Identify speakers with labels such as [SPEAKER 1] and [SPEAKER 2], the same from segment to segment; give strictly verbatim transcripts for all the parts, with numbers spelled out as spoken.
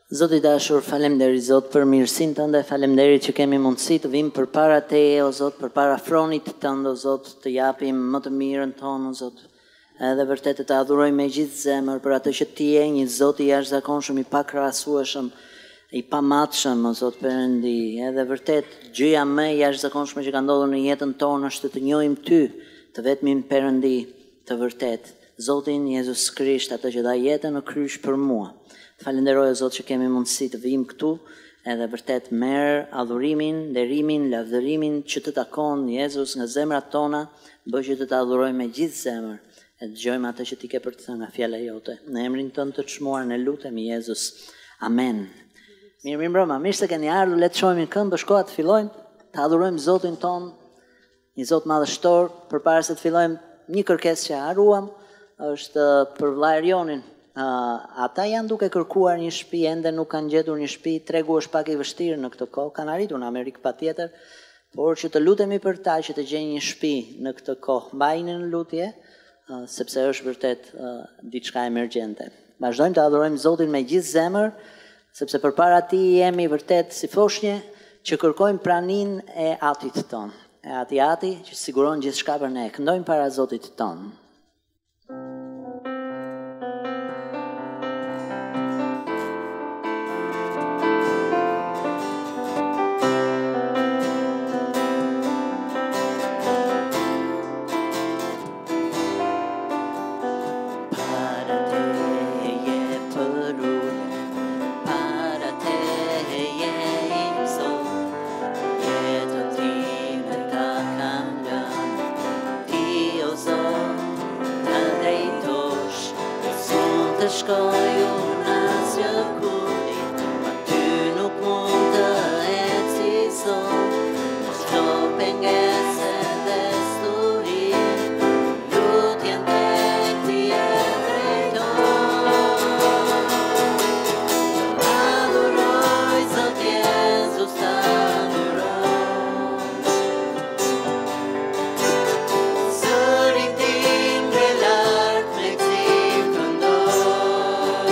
[SPEAKER 1] Zoti dashur, faleminderit Zot për mirësinë tënde, faleminderit që kemi mundësi të vim përpara Teje, o Zot, përpara fronit tënd, o Zot, të japim më të mirën tonë, o Zot. Edhe vërtet të adhurojmë me gjithë zemër për atë që Ti je një Zot i jashtëzakonshëm, i pakrahasueshëm, i pamatshëm, o Zot Perëndi. Edhe vërtet gjëja më e jashtëzakonshme që ka ndodhur në jetën tonë është të njohim Ty, të vetmin Perëndi të vërtet. Zotin Jezus Krisht, atë që dha jetën në kryq për mua. Falenderoj o Zot që kemi mundësi të vim këtu, edhe vërtet merr adhurimin, nderimin, lavdërimin që të takon Jezus nga zemrat tona, bëj që të të adhurojmë me gjithë zemër, e dëgjojmë atë që Ti ke për të thënë nga fjala jote. Në emrin tënd të çmuar ne lutemi Jezus. Amen. Mirë, mirë mbrëma, mirë se keni ardhur, le të shohim një këngë, bashkoa të fillojmë të adhurojmë Zotin ton, një Zot madhështor. Përpara se të fillojmë, një kërkesë që haruam është për vëlla Erionin. Uh, ata janë duke kërkuar një shtëpi, ende nuk kanë gjetur një shtëpi, tregu është pak i vështirë në këtë kohë, kanë arritur në Amerikë patjetër, por që të lutemi për ta që të gjejnë një shtëpi në këtë kohë. Mbajini në lutje, uh, sepse është vërtet uh, diçka emergjente. Vazhdojmë të adhurojmë Zotin me gjithë zemër, sepse përpara Tij jemi vërtet si foshnjë që kërkojmë praninë e Atit ton. E Ati Ati që siguron gjithçka për ne. Këndojmë para Zotit ton.
[SPEAKER 2] Sëritim dhe lartë me këzim këndoj.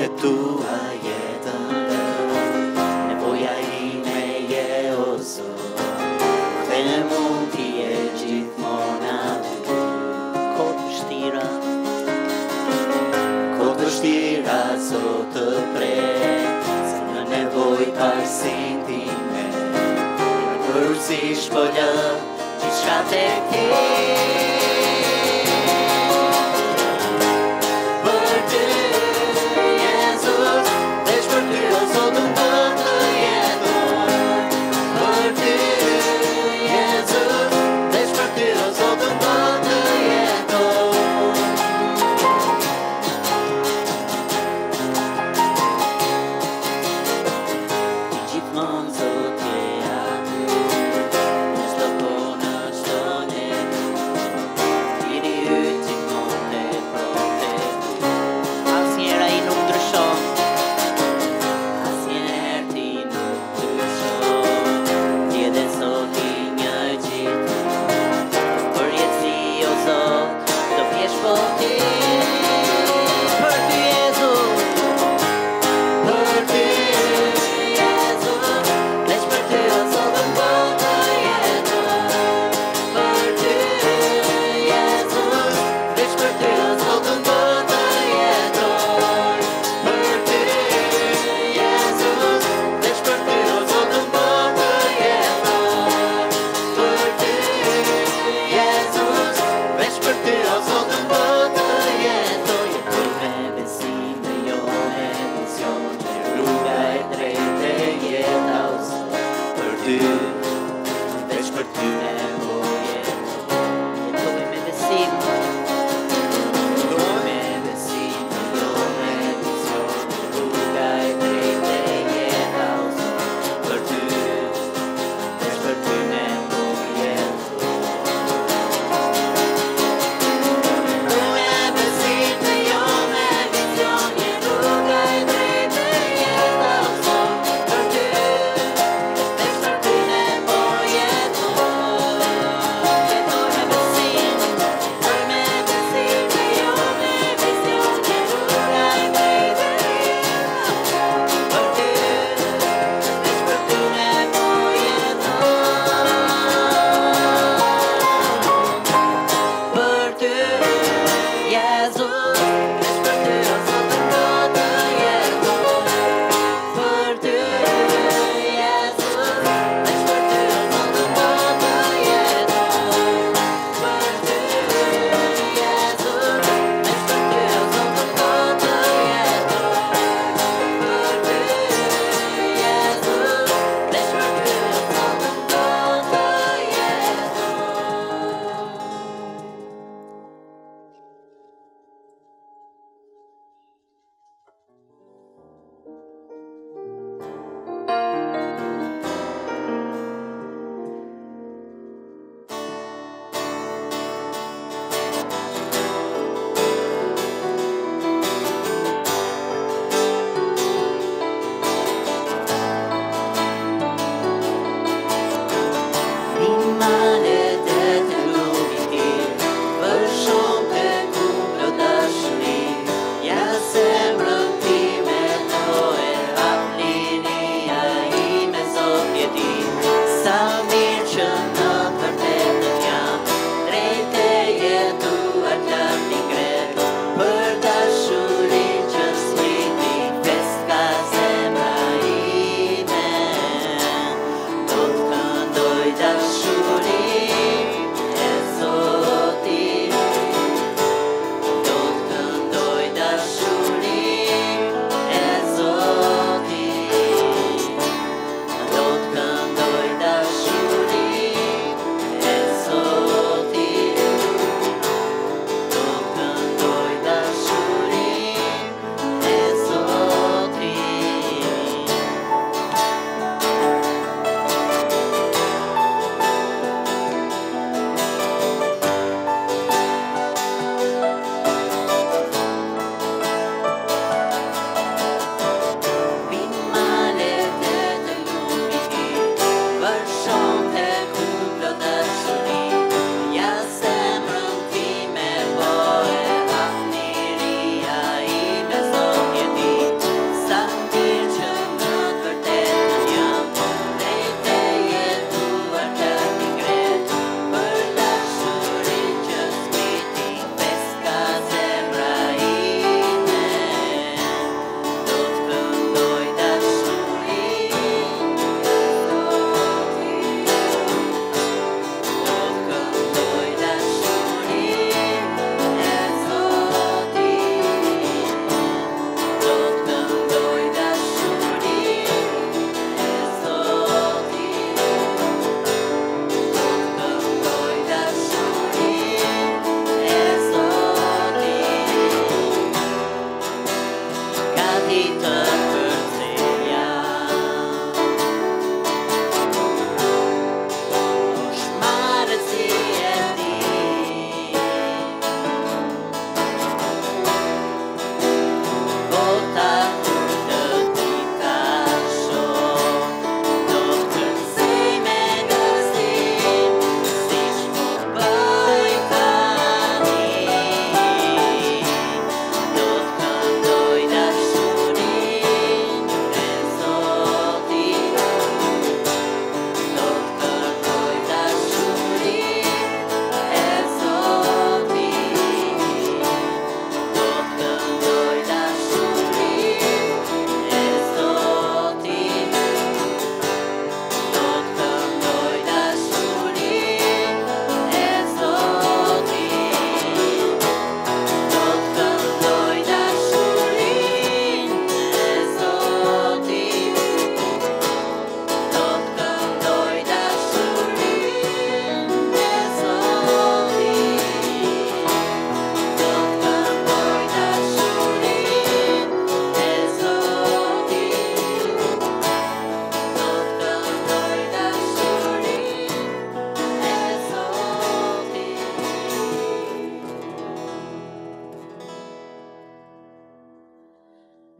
[SPEAKER 1] të tua jetën nevoja ime je o Zot dhe mund t'i e gjithmonë aty kohë vështira kohë vështira Zot të pret se në nevoj parsin time përsi shpëllë gjithçka tek ti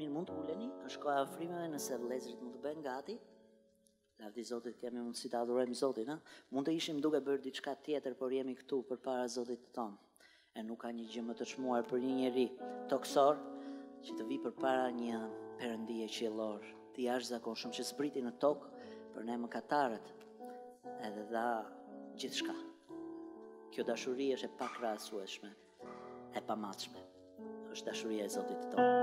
[SPEAKER 1] Mirë, mund të uleni, është koha e frimeve nëse vëllezërit mund të bëhen gati. Lavdi Zotit, kemi mundësi të adhurojmë Zotin, ha? Mund të ishim duke bërë diçka tjetër, por jemi këtu përpara Zotit tonë. E nuk ka një gjë më të çmuar për një njeri toksor që të vi përpara një perëndije qiellor, të jashtëzakonshëm që zbriti në tokë për ne mëkatarët, edhe dha gjithçka. Kjo dashuri është e pakrahasueshme, e pamatshme. Është dashuria e Zotit tonë.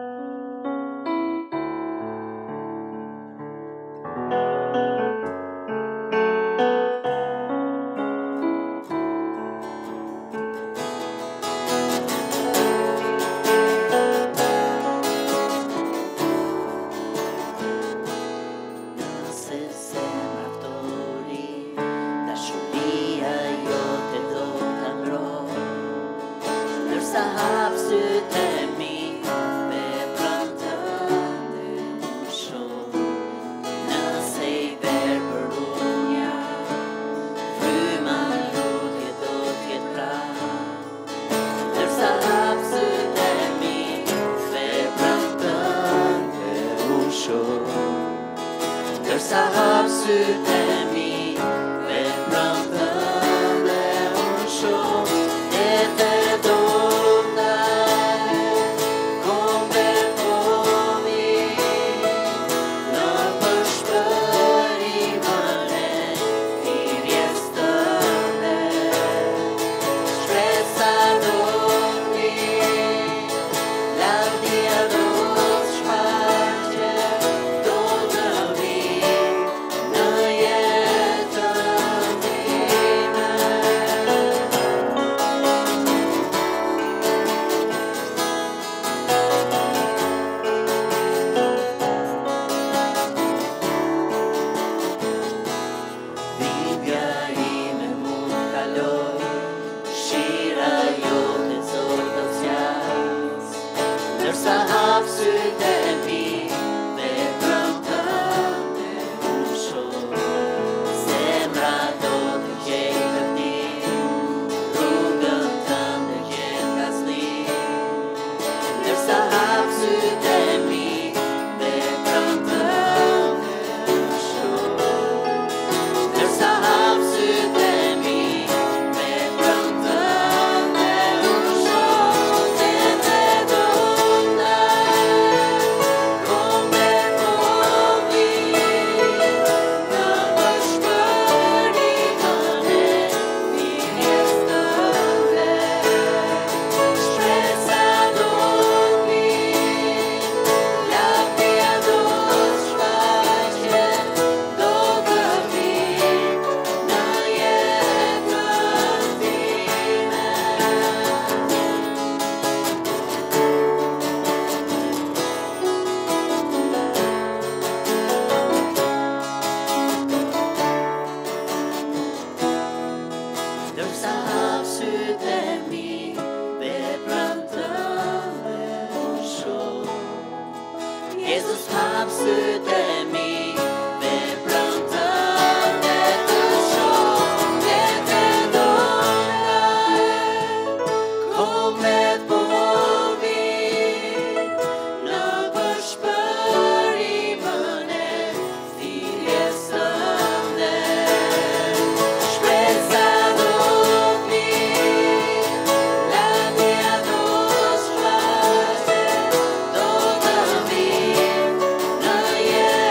[SPEAKER 2] Yeah.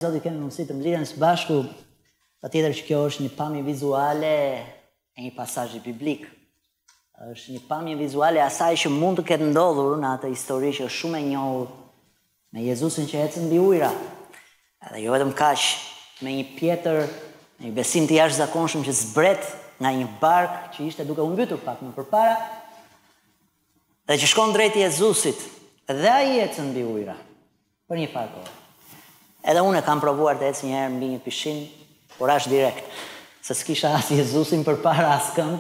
[SPEAKER 1] Zoti kemi mundësi të mliren së bashku, patjetër që kjo është një pamje vizuale e një pasazhi biblik. Është një pamje vizuale e asaj që mund të ketë ndodhur në atë histori që është shumë e njohur me Jezusin që ecën mbi ujëra. Edhe jo vetëm kaq, me një pjetër, me një besim të jashtëzakonshëm që zbret nga një bark që ishte duke u mbytur pak më përpara, dhe që shkon drejt Jezusit, dhe ai ecën mbi ujëra për një farë kohë. Edhe unë e kam provuar të ecë një herë mbi një pishin, por ashtë direkt, se s'kisha as Jezusin përpara as kënd.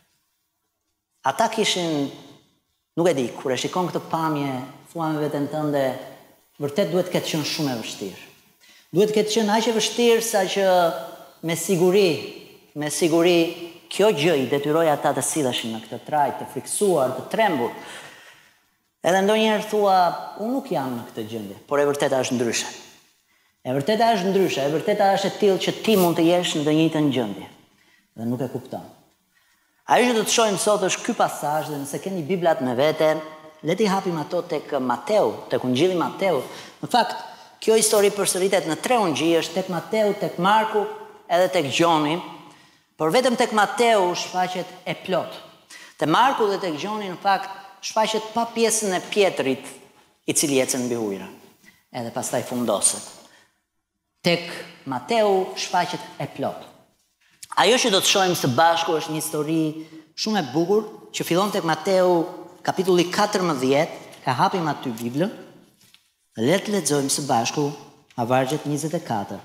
[SPEAKER 1] Ata kishin, nuk e di, kur e shikon këtë pamje, thua me veten tënde, vërtet duhet këtë qenë shumë e vështirë. Duhet këtë qenë aq e vështirë sa që me siguri, me siguri, kjo gjë i detyroi ata të silleshin në këtë trajt, të friksuar, të trembur. Edhe ndonjëherë thua, unë nuk jam në këtë gjendje, por e vërteta është ndryshe. E vërteta është ndryshe, e vërteta është e tillë që ti mund të jesh në të njëjtën gjendje. Dhe nuk e kupton. Ajo që do të shohim sot është ky pasazh, dhe nëse keni Biblat me vete, le t'i hapim ato tek Mateu, tek Ungjilli Mateu. Në fakt, kjo histori përsëritet në tre ungjille, është tek Mateu, tek Marku, edhe tek Gjoni, por vetëm tek Mateu shfaqet e plot. Te Marku dhe tek Gjoni, në fakt, shfaqet pa pjesën e Pjetrit, i cili ecën mbi ujëra. Edhe pastaj fundoset. Tek Mateu shfaqet e plot. Ajo që do të shohim së bashku është një histori shumë e bukur, që fillon tek Mateu kapitulli katërmbëdhjetë, ka hapim aty Biblën, dhe le të lexojmë së bashku nga vargjet njëzet e katër.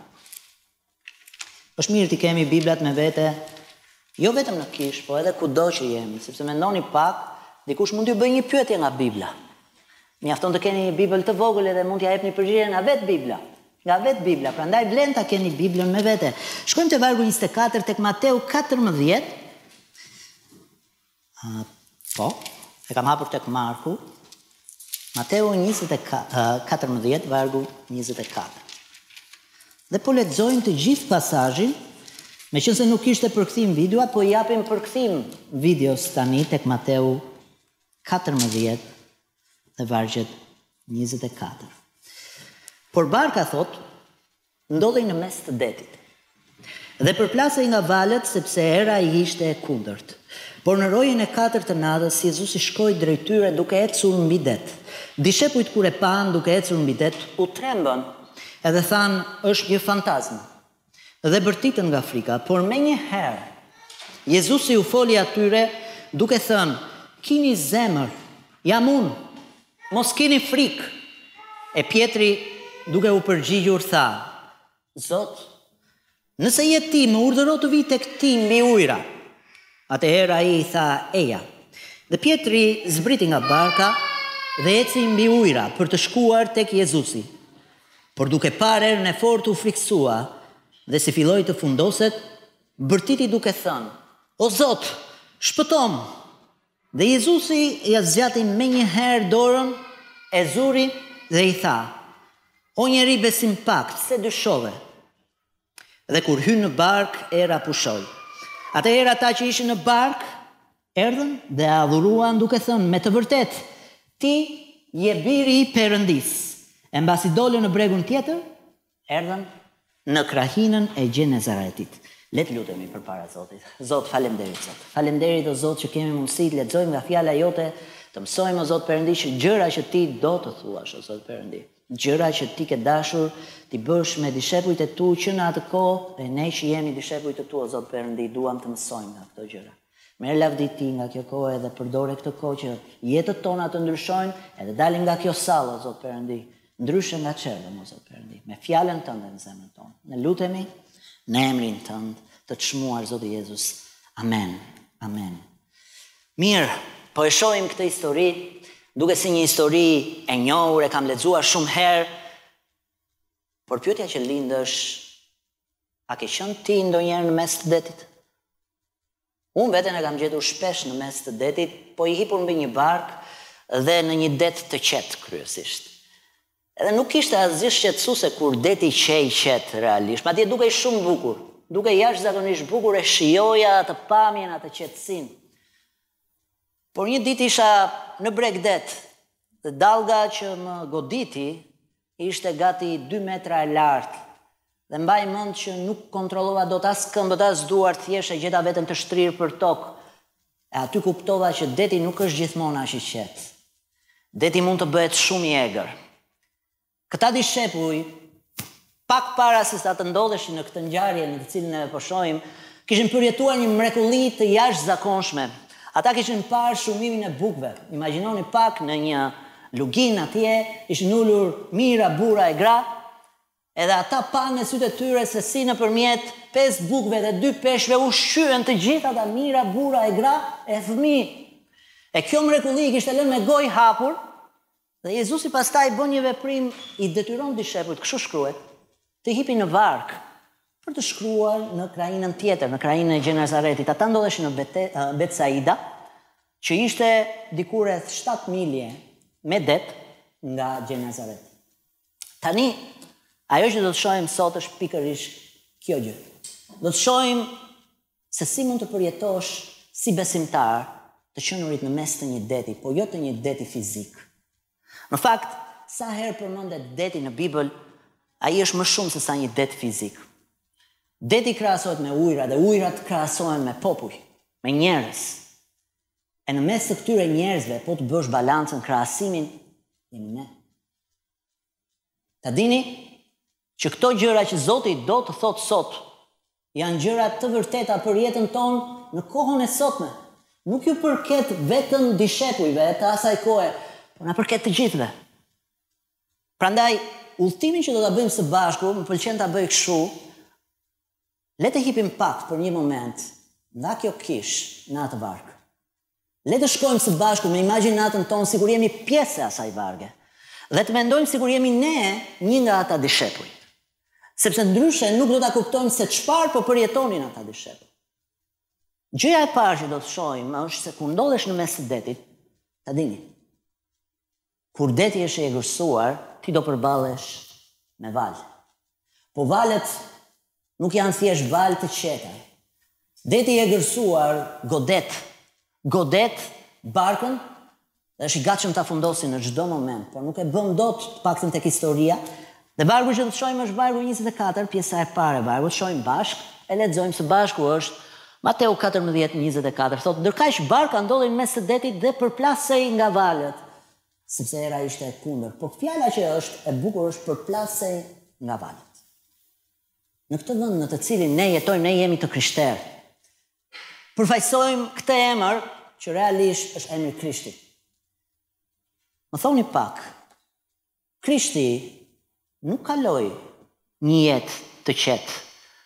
[SPEAKER 1] Është mirë të kemi Biblat me vete, jo vetëm në kish, po edhe kudo që jemi, sepse mendoni pak, dikush mund t'ju bëjë një pyetje nga Bibla. Mjafton të keni një Bibël të vogël edhe mund t'ja jepni përgjigje nga vetë Bibla. Nga vetë Bibla, prandaj vlen ta keni Biblën me vete. Shkojmë te vargu njëzet e katër tek Mateu katërmbëdhjetë. Uh, po, e kam hapur tek Marku. Mateu njëzet e katërmbëdhjetë, vargu njëzet e katër. Dhe po lexojmë të gjithë pasazhin, meqense nuk ishte përkthim video, po i japim përkthim videos tani tek Mateu katërmbëdhjetë dhe vargjet njëzet e katër. Por barka, thot, ndodhej në mes të detit. Dhe përplasej nga valët sepse era i ishte e kundërt. Por në orën e katërt të natës Jezusi shkoi drejt tyre duke ecur mbi det. Dishepujt kur e pan duke ecur mbi det, u trembën edhe thanë, është një fantazm. Dhe bërtitën nga frika, por menjëherë Jezusi u foli atyre duke thënë, kini zemër, jam unë, mos keni frikë. E Pjetri duke u përgjigjur tha, Zot, nëse je ti më urdhëro të vi tek ti mbi ujëra. Atëherë ai i tha, eja. Dhe Pjetri zbriti nga barka dhe eci mbi ujëra për të shkuar tek Jezusi. Por duke parë erën e fortë u friksua dhe si filloi të fundoset, bërtiti duke thënë, o Zot, shpëtom. Dhe Jezusi ja zgjati menjëherë dorën, e zuri dhe i tha, o njeri besim pak, se dyshove. Dhe kur hyn në bark, era pushoi. Atëherë ata që ishin në bark, erdhën dhe adhuruan duke thënë, me të vërtet, ti je biri i Perëndis. E mbasi dolën në bregun tjetër, erdhën në krahinën e Gjenezaretit. Le të lutemi përpara Zotit. Zot, faleminderit Zot. Faleminderit o Zot që kemi mundësi të lexojmë nga fjala jote, të mësojmë o Zot Perëndi që gjëra që ti do të thuash o Zot Perëndi. Gjëra që ti ke dashur ti bësh me dishepujt e tu që në atë kohë, dhe ne që jemi dishepujt e tu o Zot Perëndi, duam të mësojmë nga këto gjëra. Merr lavdi ti nga kjo kohë dhe përdore këtë kohë që jetët tona të ndryshojnë edhe dalin nga kjo sallë o Zot Perëndi, ndryshe nga çerdhëm o Zot Perëndi, me fjalën tënde në zemrën tonë. Ne lutemi në emrin tënd të çmuar Zoti Jezus. Amen. Amen. Mirë, po e shohim këtë histori duke si një histori e njohur, e kam lexuar shumë herë, por pyetja që lind është, a ke qenë ti ndonjëherë në mes të detit? Unë veten e kam gjetur shpesh në mes të detit, po i hipur mbi një bark dhe në një det të qetë kryesisht. Edhe nuk ishte asgjë shqetësuese kur deti qej qetë realisht, madje dukej shumë bukur, dukej jashtëzakonisht bukur, e shijoja atë pamjen, atë qetësinë. Por një ditë isha në Bregdet, dhe dallga që më goditi ishte gati dy metra e lartë Dhe mbaj mend që nuk kontrollova dot as këmbët as duart, thjesht e gjeta vetëm të shtrirë për tokë. E aty kuptova që deti nuk është gjithmonë aq i qetë. Deti mund të bëhet shumë i egër. Këta dy shepuj, pak para se sa të ndodheshin në këtë ngjarje në të cilën e po shohim, kishin përjetuar një mrekulli të jashtëzakonshme. Ata kishin parë shumimin e bukëve. Imagjinoni pak në një lugin atje, ishin ulur mira, burra e gra, edhe ata panë në sytë e tyre se si nëpërmjet pesë bukëve dhe dy peshqve ushqyen të gjitha ata mira, burra e gra e fëmijë. E kjo mrekulli i kishte lënë me gojë hapur, dhe Jezusi pastaj bën një veprim, i detyron dishepujt, kështu shkruhet, të hipin në varg për të shkruar në krainën tjetër, në krainën e Gjenezaretit. Ata ndodheshin në Betsaida, që ishte diku rreth shtatë milje me det nga Gjenezaret. Tani, ajo që do të shohim sot është pikërisht kjo gjë. Do të shohim se si mund të përjetosh si besimtar të qenurit në mes të një deti, po jo të një deti fizik. Në fakt, sa herë përmendet deti në Bibël, ai është më shumë se sa një det fizik. Deti krahasohet me ujëra dhe ujërat krahasohen me popull, me njerëz. E në mes të këtyre njerëzve, po të bësh balancën, krahasimin, jemi ne. Ta dini që këto gjëra që Zoti do të thotë sot, janë gjëra të vërteta për jetën tonë në kohën e sotme. Nuk ju përket vetëm dishepujve të asaj kohe, por na përket të gjithëve. Prandaj, udhtimin që do ta bëjmë së bashku, më pëlqen ta bëj kështu. Le të hipim pak për një moment nga kjo kish në atë varg. Le të shkojmë së bashku me imagjinatën tonë sikur jemi pjesë e asaj varge. Dhe të mendojmë sikur jemi ne një nga ata dishepuj. Sepse ndryshe nuk do ta kuptojmë se çfarë po përjetonin ata dishepuj. Gjëja e parë që do të shohim është se kur ndodhesh në mes të detit, ta dini, kur deti është i egërsuar, ti do përballesh me valë. Po valët nuk janë thjesht valë të qeta. Deti i egërsuar godet, godet barkën dhe është i gatshëm ta fundosi në çdo moment, por nuk e bën dot, paktën tek historia. Dhe vargu që do të shohim është vargu njëzet e katër, pjesa e parë e vargut, shohim bashk, e lexojmë së bashku është Mateu katërmbëdhjetë njëzet e katër, thotë, ndërkaq barka ndodhej në mes të detit dhe përplasej nga valët, sepse era ishte e kundër. Por fjala që është e bukur është përplasej nga valët. Në këtë vend në të cilin ne jetojmë, ne jemi të krishterë. Përfaqësojmë këtë emër që realisht është emri Krishtit. Më thoni pak, Krishti nuk kaloi një jetë të qetë.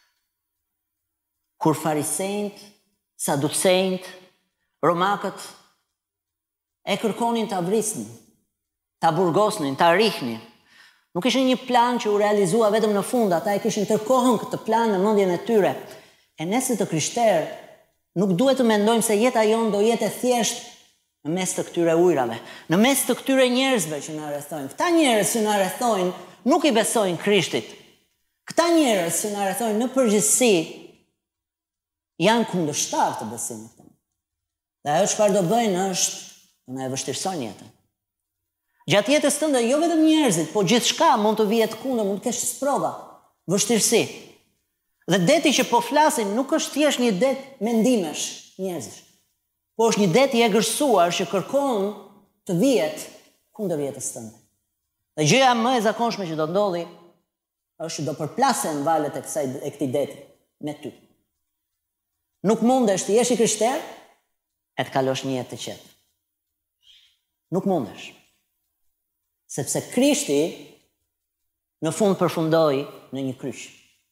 [SPEAKER 1] Kur farisejt, saducejt, romakët e kërkonin ta vrisnin, ta burgosnin, ta rihnin. Nuk ishin një plan që u realizua vetëm në fund, ata e kishin tërkohën këtë plan në mendjen e tyre. E ne si të krishterë nuk duhet të mendojmë se jeta jonë do jetë e thjesht në mes të këtyre ujrave, në mes të këtyre njerëzve që na rrethojnë. Këta njerëz që na rrethojnë nuk i besojnë Krishtit. Këta njerëz që na rrethojnë në përgjithësi janë kundërshtar të besimit tonë. Dhe ajo çfarë do bëjnë është të na e vështirësojnë jetën. Gjatë jetës tënde jo vetëm njerëzit, po gjithçka mund të vihet kundër, mund të kesh sprova, vështirësi. Dhe deti që po flasim nuk është thjesht një det mendimesh njerëzish, po është një det i egërsuar që kërkon të vihet kundër jetës tënde. Dhe gjëja më e zakonshme që do ndodhi është që do përplasen valët e kësaj e këtij deti me ty. Nuk mundesh të jesh i krishter e të kalosh një jetë të qetë. Nuk mundesh. Sepse Krishti në fund përfundoi në një kryq.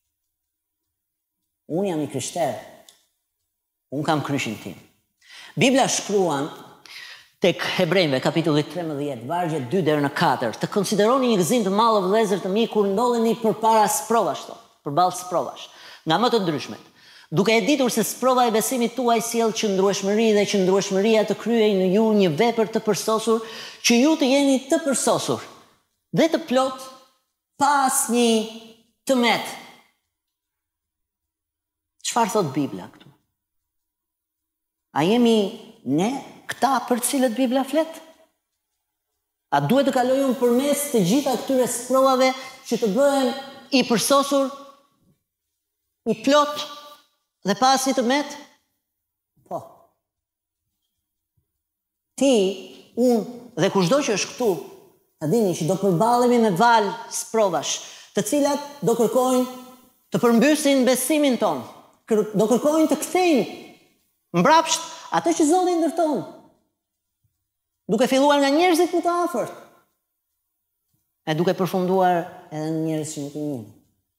[SPEAKER 1] Unë jam i krishter. Unë kam kryqin tim. Bibla shkruan tek Hebrejve, kapitulli trembëdhjetë, vargje dy deri në katër, të konsideroni një gëzim të madh o vëllezër të mi kur ndodheni përpara sprovash, përballë sprovash, nga më të ndryshmet. Duke e ditur se sprova e besimit tuaj sjell qëndrueshmëri dhe qëndrueshmëria të kryej në ju një vepër të përsosur, që ju të jeni të përsosur dhe të plot pas një tëmet. Çfarë thot Bibla këtu? A jemi ne këta për cilët Bibla flet? A duhet të kalojmë përmes të gjitha këtyre sprovave që të bëhen i përsosur i plot dhe pasi të met? Po. Ti, unë dhe kushdo që është këtu, ta dini që do përballemi me valë sprovash, të cilat do kërkojnë të përmbysin besimin ton, do kërkojnë të kthejnë mbrapsht atë që Zoti ndërton, duke filluar nga njerëzit më të afërt, e duke përfunduar edhe në njerëz që nuk i njeh.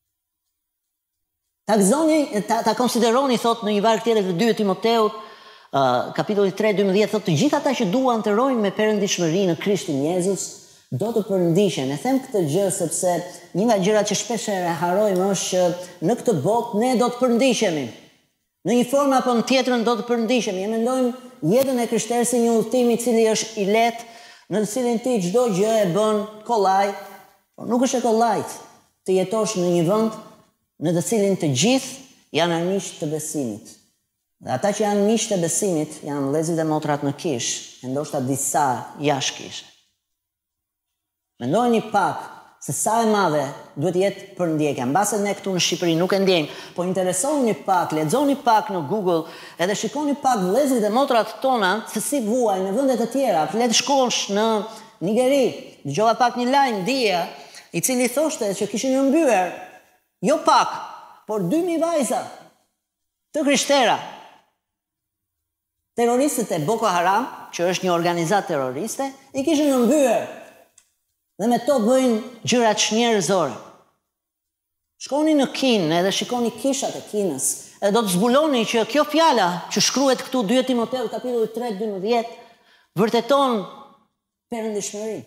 [SPEAKER 1] Ta gëzoni, ta, ta konsideroni, thot në një varg tjetër të dytë Timoteut, uh, kapitulli tre dymbëdhjetë, thot të gjithë ata që duan të rojnë me perëndishmëri në Krishtin Jezus, do të përndishen. E them këtë gjë sepse një nga gjërat që shpesh e harrojmë është që në këtë botë ne do të përndishemi. Në një formë apo në tjetrën do të përndishemi. Ne mendojmë jetën e krishterë si një udhëtim i cili është i lehtë, në të cilin ti çdo gjë e bën kollaj, por nuk është e kollajt të jetosh në një vend në të cilin të gjithë janë armiqtë të besimit. Dhe ata që janë miqtë të besimit janë vëllezërit e motrat në kish, e ndoshta disa jashtë kish. Mendojeni pak se sa e madhe duhet jetë përndjekja. Mbase ne këtu në Shqipëri nuk e ndjejmë, po interesoni pak, lexoni pak në Google, edhe shikoni pak vëllezërit e motrat tona se si vuajnë në vende të tjera. Le të shkosh në Nigeri, dëgjova pak një lajm dia, i cili thoshte që kishin rrëmbyer jo pak, por dy mijë vajza të krishterë. Terroristët e Boko Haram, që është një organizatë terroriste, i kishin rrëmbyer. Dhe me to bëjnë gjërat njerëzore. Shkoni në Kinë edhe shikoni kishat e Kinës, edhe do të zbuloni që kjo fjala që shkruhet këtu dy Timoteu kapitulli tre dymbëdhjetë vërteton perëndishmëri.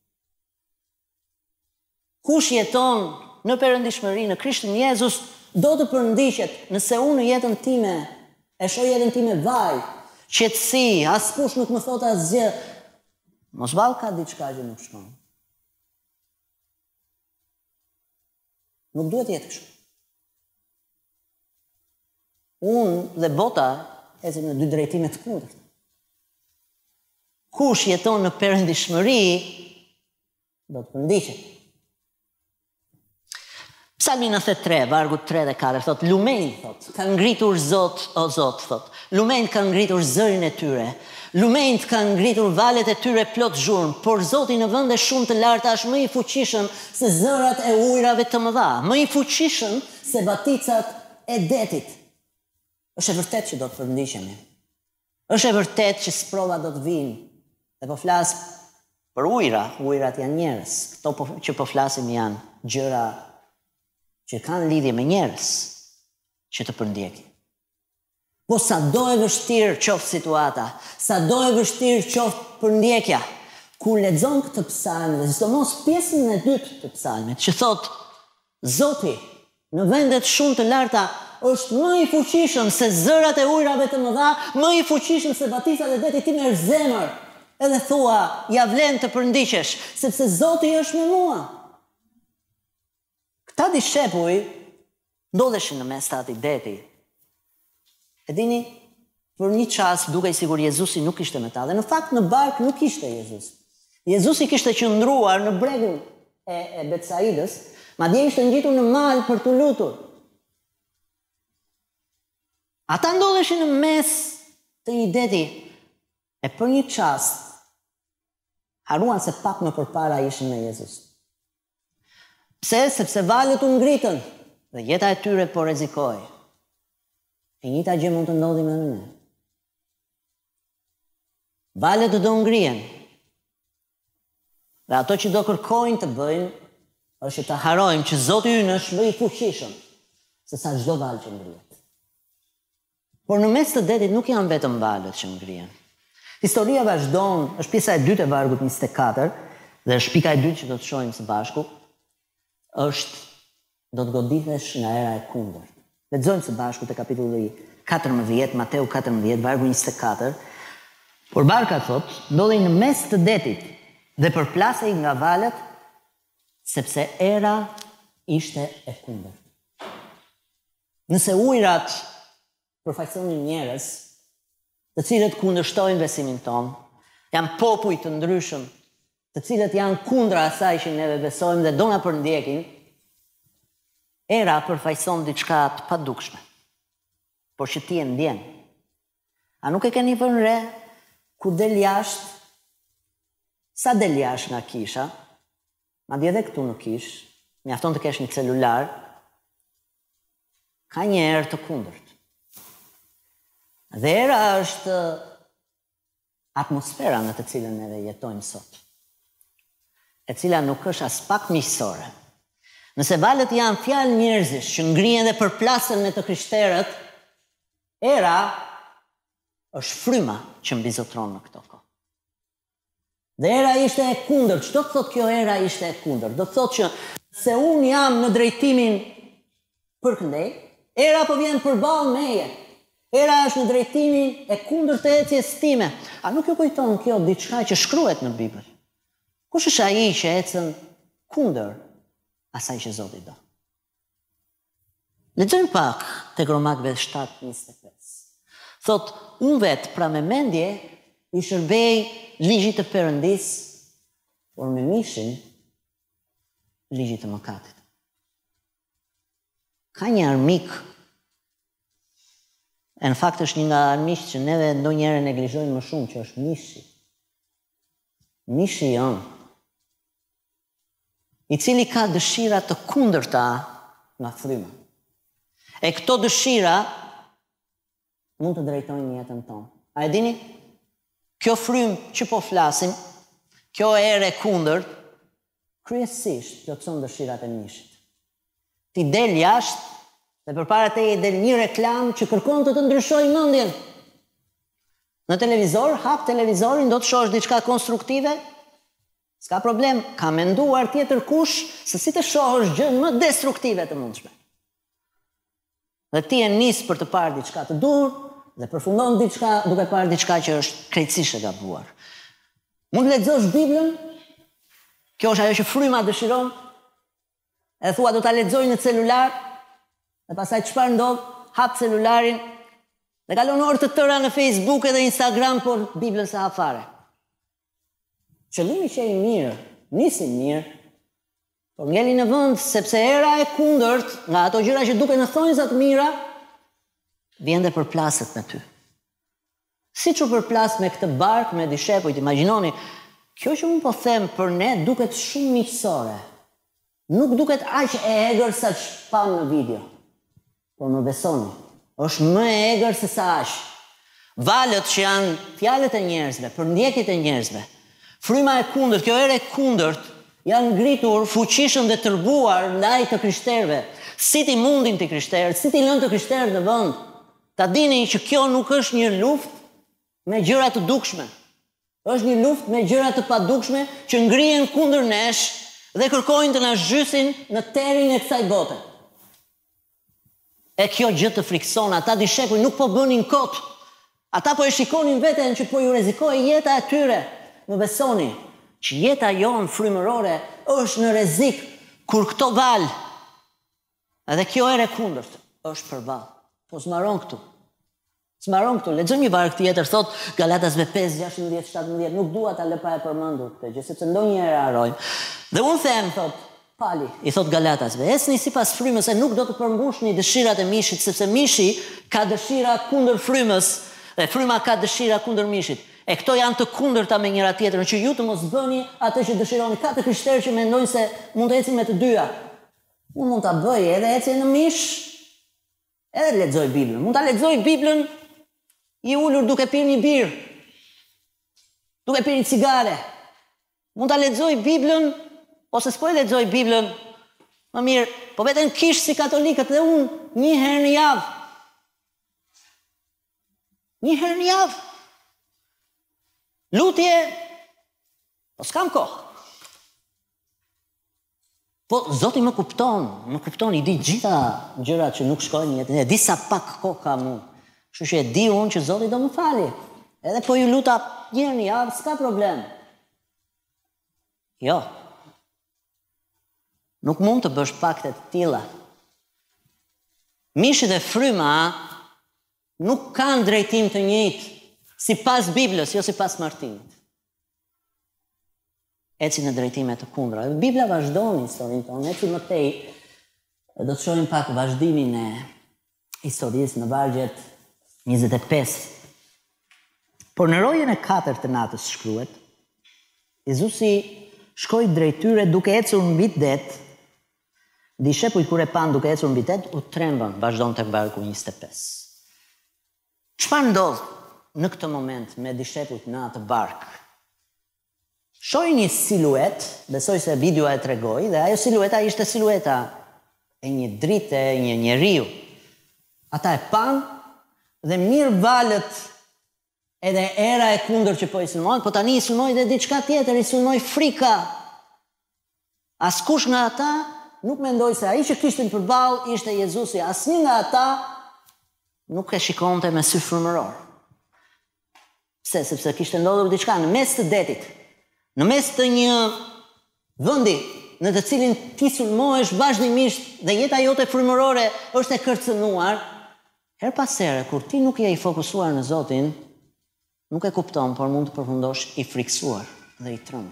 [SPEAKER 1] Kush jeton në perëndishmëri në Krishtin Jezus do të përndishet. Nëse unë në jetën time e shoh jetën time vaj, qetësi, askush nuk më thot asgjë, mos vallë ka diçka që nuk shkon. Nuk duhet jetë kështu. Unë dhe bota ecim në dy drejtime të kundërta. Kush jeton në perëndishmëri do të përndishet. Psalmi njëzet e tre, vargu tre dhe katër, thot, lumejnë, thot, kanë ngritur Zot, o Zot, thot, lumejnë kanë ngritur zërin e tyre, lumejnë kanë ngritur valet e tyre plot zhurmë, por Zoti në vende shumë të larta është më i fuqishëm se zërat e ujrave të mëdha, më i fuqishëm se baticat e detit. Është e vërtet që do të përndishemi. Është e vërtet që sprova do të vinë. Dhe po flas për ujra, ujrat janë njerëz. Këto po, që po flasim janë gjëra që kanë lidhje me njerëz që të përndjekin. Po sa do e vështirë qoftë situata, sa do e vështirë qoftë përndjekja, kur lexon këtë psalm, dhe sidomos pjesën e dytë të psalmit, që thot, Zoti në vendet shumë të larta është më i fuqishëm se zërat e ujrave të mëdha, më i fuqishëm se baticat e detit, ti merr zemër, edhe thua, ja vlen të përndiqesh, sepse Zoti është me mua. Këta dishepuj ndodheshin në mes të atij deti. E dini, për një çast dukej sikur Jezusi nuk ishte me ta, dhe në fakt në bark nuk ishte Jezus. Jezusi kishte qëndruar në bregun e, e Betsaidës, madje ishte ngjitur në mal për të lutur. Ata ndodheshin në mes të një deti, e për një çast haruan se pak më përpara ishin me Jezus. Pse? Sepse valët u ngritën dhe jeta e tyre po rrezikoi. E njëjta gjë mund të ndodhi me ne. Valët do ngrihen. Dhe ato që do kërkojnë të bëjnë është të harojmë që Zoti ynë është më i fuqishëm se sa çdo valë që ngrihet. Por në mes të detit nuk janë vetëm valët që ngrihen. Historia vazhdon, është pjesa e dytë e vargut njëzet e katër dhe është pika e dytë që do të shohim së bashku. është do të godithesh nga era e kundërt. Lexojmë së bashku te kapitulli katërmbëdhjetë, Mateu katërmbëdhjetë, vargu njëzet e katër. Por barka, thot, ndodhej në mes të detit dhe përplasej nga valët, sepse era ishte e kundërt. Nëse ujrat përfaqësonin njerëz, të cilët kundërshtojnë besimin ton, janë popuj të ndryshëm, të cilët janë kundra asaj që neve besojmë dhe do na përndjekin, Era përfaqëson diçka të padukshme, por që ti e ndjen. A nuk e keni vënë re, kur del jashtë, sa del jashtë nga kisha, madje edhe këtu në kish, mjafton të kesh një celular, ka një erë të kundërt. Dhe era është atmosfera në të cilën edhe jetojmë sot, e cila nuk është as pak miqësore. Nëse valët janë fjalë njerëzish që ngrihen dhe përplasen me të krishterët, era është fryma që mbizotron në këto kohë. Dhe era ishte e kundërt. Çdo të thotë kjo era ishte e kundërt? Do të thotë që se unë jam në drejtimin përkëndej, era po vjen përballë meje. Era është në drejtimin e kundërt të ecjes time. A nuk ju kujton kjo diçka që shkruhet në Bibël? Kush është ai që ecën kundër asaj që Zoti do? Lexojmë pak tek Romakëve shtatë njëzet e pesë. Thot, unë vetë pra me mendje i shërbej ligjit të Perëndis, por me mishin ligjit të mëkatit. Ka një armik, e në fakt është një nga armiqt që neve ndonjëherë neglizhojmë më shumë, që është mishi. Mishi jonë, i cili ka dëshira të kundërta nga fryma. E këto dëshira mund të drejtojnë jetën tonë. A e dini? Kjo frymë që po flasim, kjo erë e kundërt, kryesisht plotëson dëshirat e mishit. Ti del jashtë dhe përpara teje del një reklam që kërkon të të ndryshojë mendjen. Në televizor, hap televizorin, do të shohësh diçka konstruktive, s'ka problem, ka menduar tjetër kush se si të shohësh gjën më destruktive të mundshme. Dhe ti e nis për të parë diçka të dur dhe përfundon diçka duke parë diçka që është krejtësisht e gabuar. Mund të lexosh Biblën, kjo është ajo që fryma dëshiron, e thua do ta lexoj në celular, dhe pastaj çfarë ndodh? Hap celularin dhe kalon orë të tëra në Facebook edhe Instagram, por Biblën sa fare. Qëllimi që i mirë, nisi mirë, por ngeli në vend sepse era e kundërt nga ato gjëra që duken në thonjza të mira, vjen dhe përplaset me ty. Siç u përplas me këtë bark me dishepujt, imagjinoni, kjo që unë po them për ne duket shumë miqësore. Nuk duket aq e egër sa që pam në video. Por më besoni, është më e egër se sa aq. Valët që janë fjalët e njerëzve, përndjekjet e njerëzve, fryma e kundërt, kjo erë e kundërt, janë ngritur fuqishëm dhe tërbuar ndaj të krishterëve. Si ti mundin të krishterët, si ti lën të krishterët në vend. Ta dini që kjo nuk është një luftë me gjëra të dukshme. Është një luftë me gjëra të padukshme që ngrihen kundër nesh dhe kërkojnë të na zhysin në terin e kësaj bote. E kjo gjë të frikson, ata dishekuj nuk po bënin kot. Ata po e shikonin veten që po ju rrezikoi jeta e tyre. Më besoni që jeta jonë frymërore është në rrezik kur këto val. Edhe kjo erë e kundërt është përballë. Po s'maron këtu. S'maron këtu. Lexojmë një varg tjetër, thot Galatasve pesë, gjashtëdhjetë, shtatëdhjetë, nuk dua ta lë pa e përmendur këtë gjë, sepse ndonjëherë harrojmë. Dhe unë them, thot Pali, i thot Galatasve, esni sipas frymës e nuk do të përmbushni dëshirat e mishit, sepse mishi ka dëshira kundër frymës dhe fryma ka dëshira kundër mishit. E këto janë të kundërta me njëra tjetrën, që ju të mos bëni atë që dëshironi. Ka të krishterë që mendojnë se mund të ecin me të dyja. Unë mund ta bëj edhe ecje në mish, edhe lexoj Biblën. Mund ta lexoj Biblën i ulur duke pirë një birë, duke pirë një cigare. Mund ta lexoj Biblën, ose s'po e lexoj Biblën, më mirë, po veten kish si katolikët dhe unë një herë në javë. Një herë në javë. Lutje, po s'kam kohë. Po Zoti më kupton, më kupton, i di gjitha gjërat që nuk shkojnë në jetën, e di sa pak kohë kam unë. Kështu që e di unë që Zoti do më fali. Edhe po ju luta një herë në javë, s'ka problem. Jo. Nuk mund të bësh pakte të tilla. Mishi dhe fryma nuk kanë drejtim të njëjtë. Si pas Biblës, jo si pas martimit. Eci në drejtime të kundra. Bibla vazhdon historinë tonë, eci më tej, Do të shohim pak vazhdimin e historisë në vargjet njëzet e pesë. Por në rojën e katërt të natës shkruhet, Jezusi shkoi drejt tyre duke ecur mbi det. Dishepujt kur e pan duke ecur mbi det, u trembën, vazhdon tek vargu njëzet e pesë. Çfarë ndodh në këtë moment me dishepujt në atë bark? Shohin një siluet, besoj se videoja e tregoi, dhe ajo silueta ishte silueta e një drite, e një njeriu. Ata e pan dhe mirë valët edhe era e kundër që po i sulmojnë, po tani i sulmojnë dhe diçka tjetër, i sulmojnë frika. Askush nga ata nuk mendoi se ai që kishin përballë ishte Jezusi, asnjë nga ata nuk e shikonte me sy frymëror. Pse? Sepse kishte ndodhur diçka në mes të detit, në mes të një vendi në të cilin ti sulmohesh vazhdimisht dhe jeta jote frymërore është e kërcënuar, her pas here, kur ti nuk je i fokusuar në Zotin, nuk e kupton, por mund të përfundosh i friksuar dhe i trembur.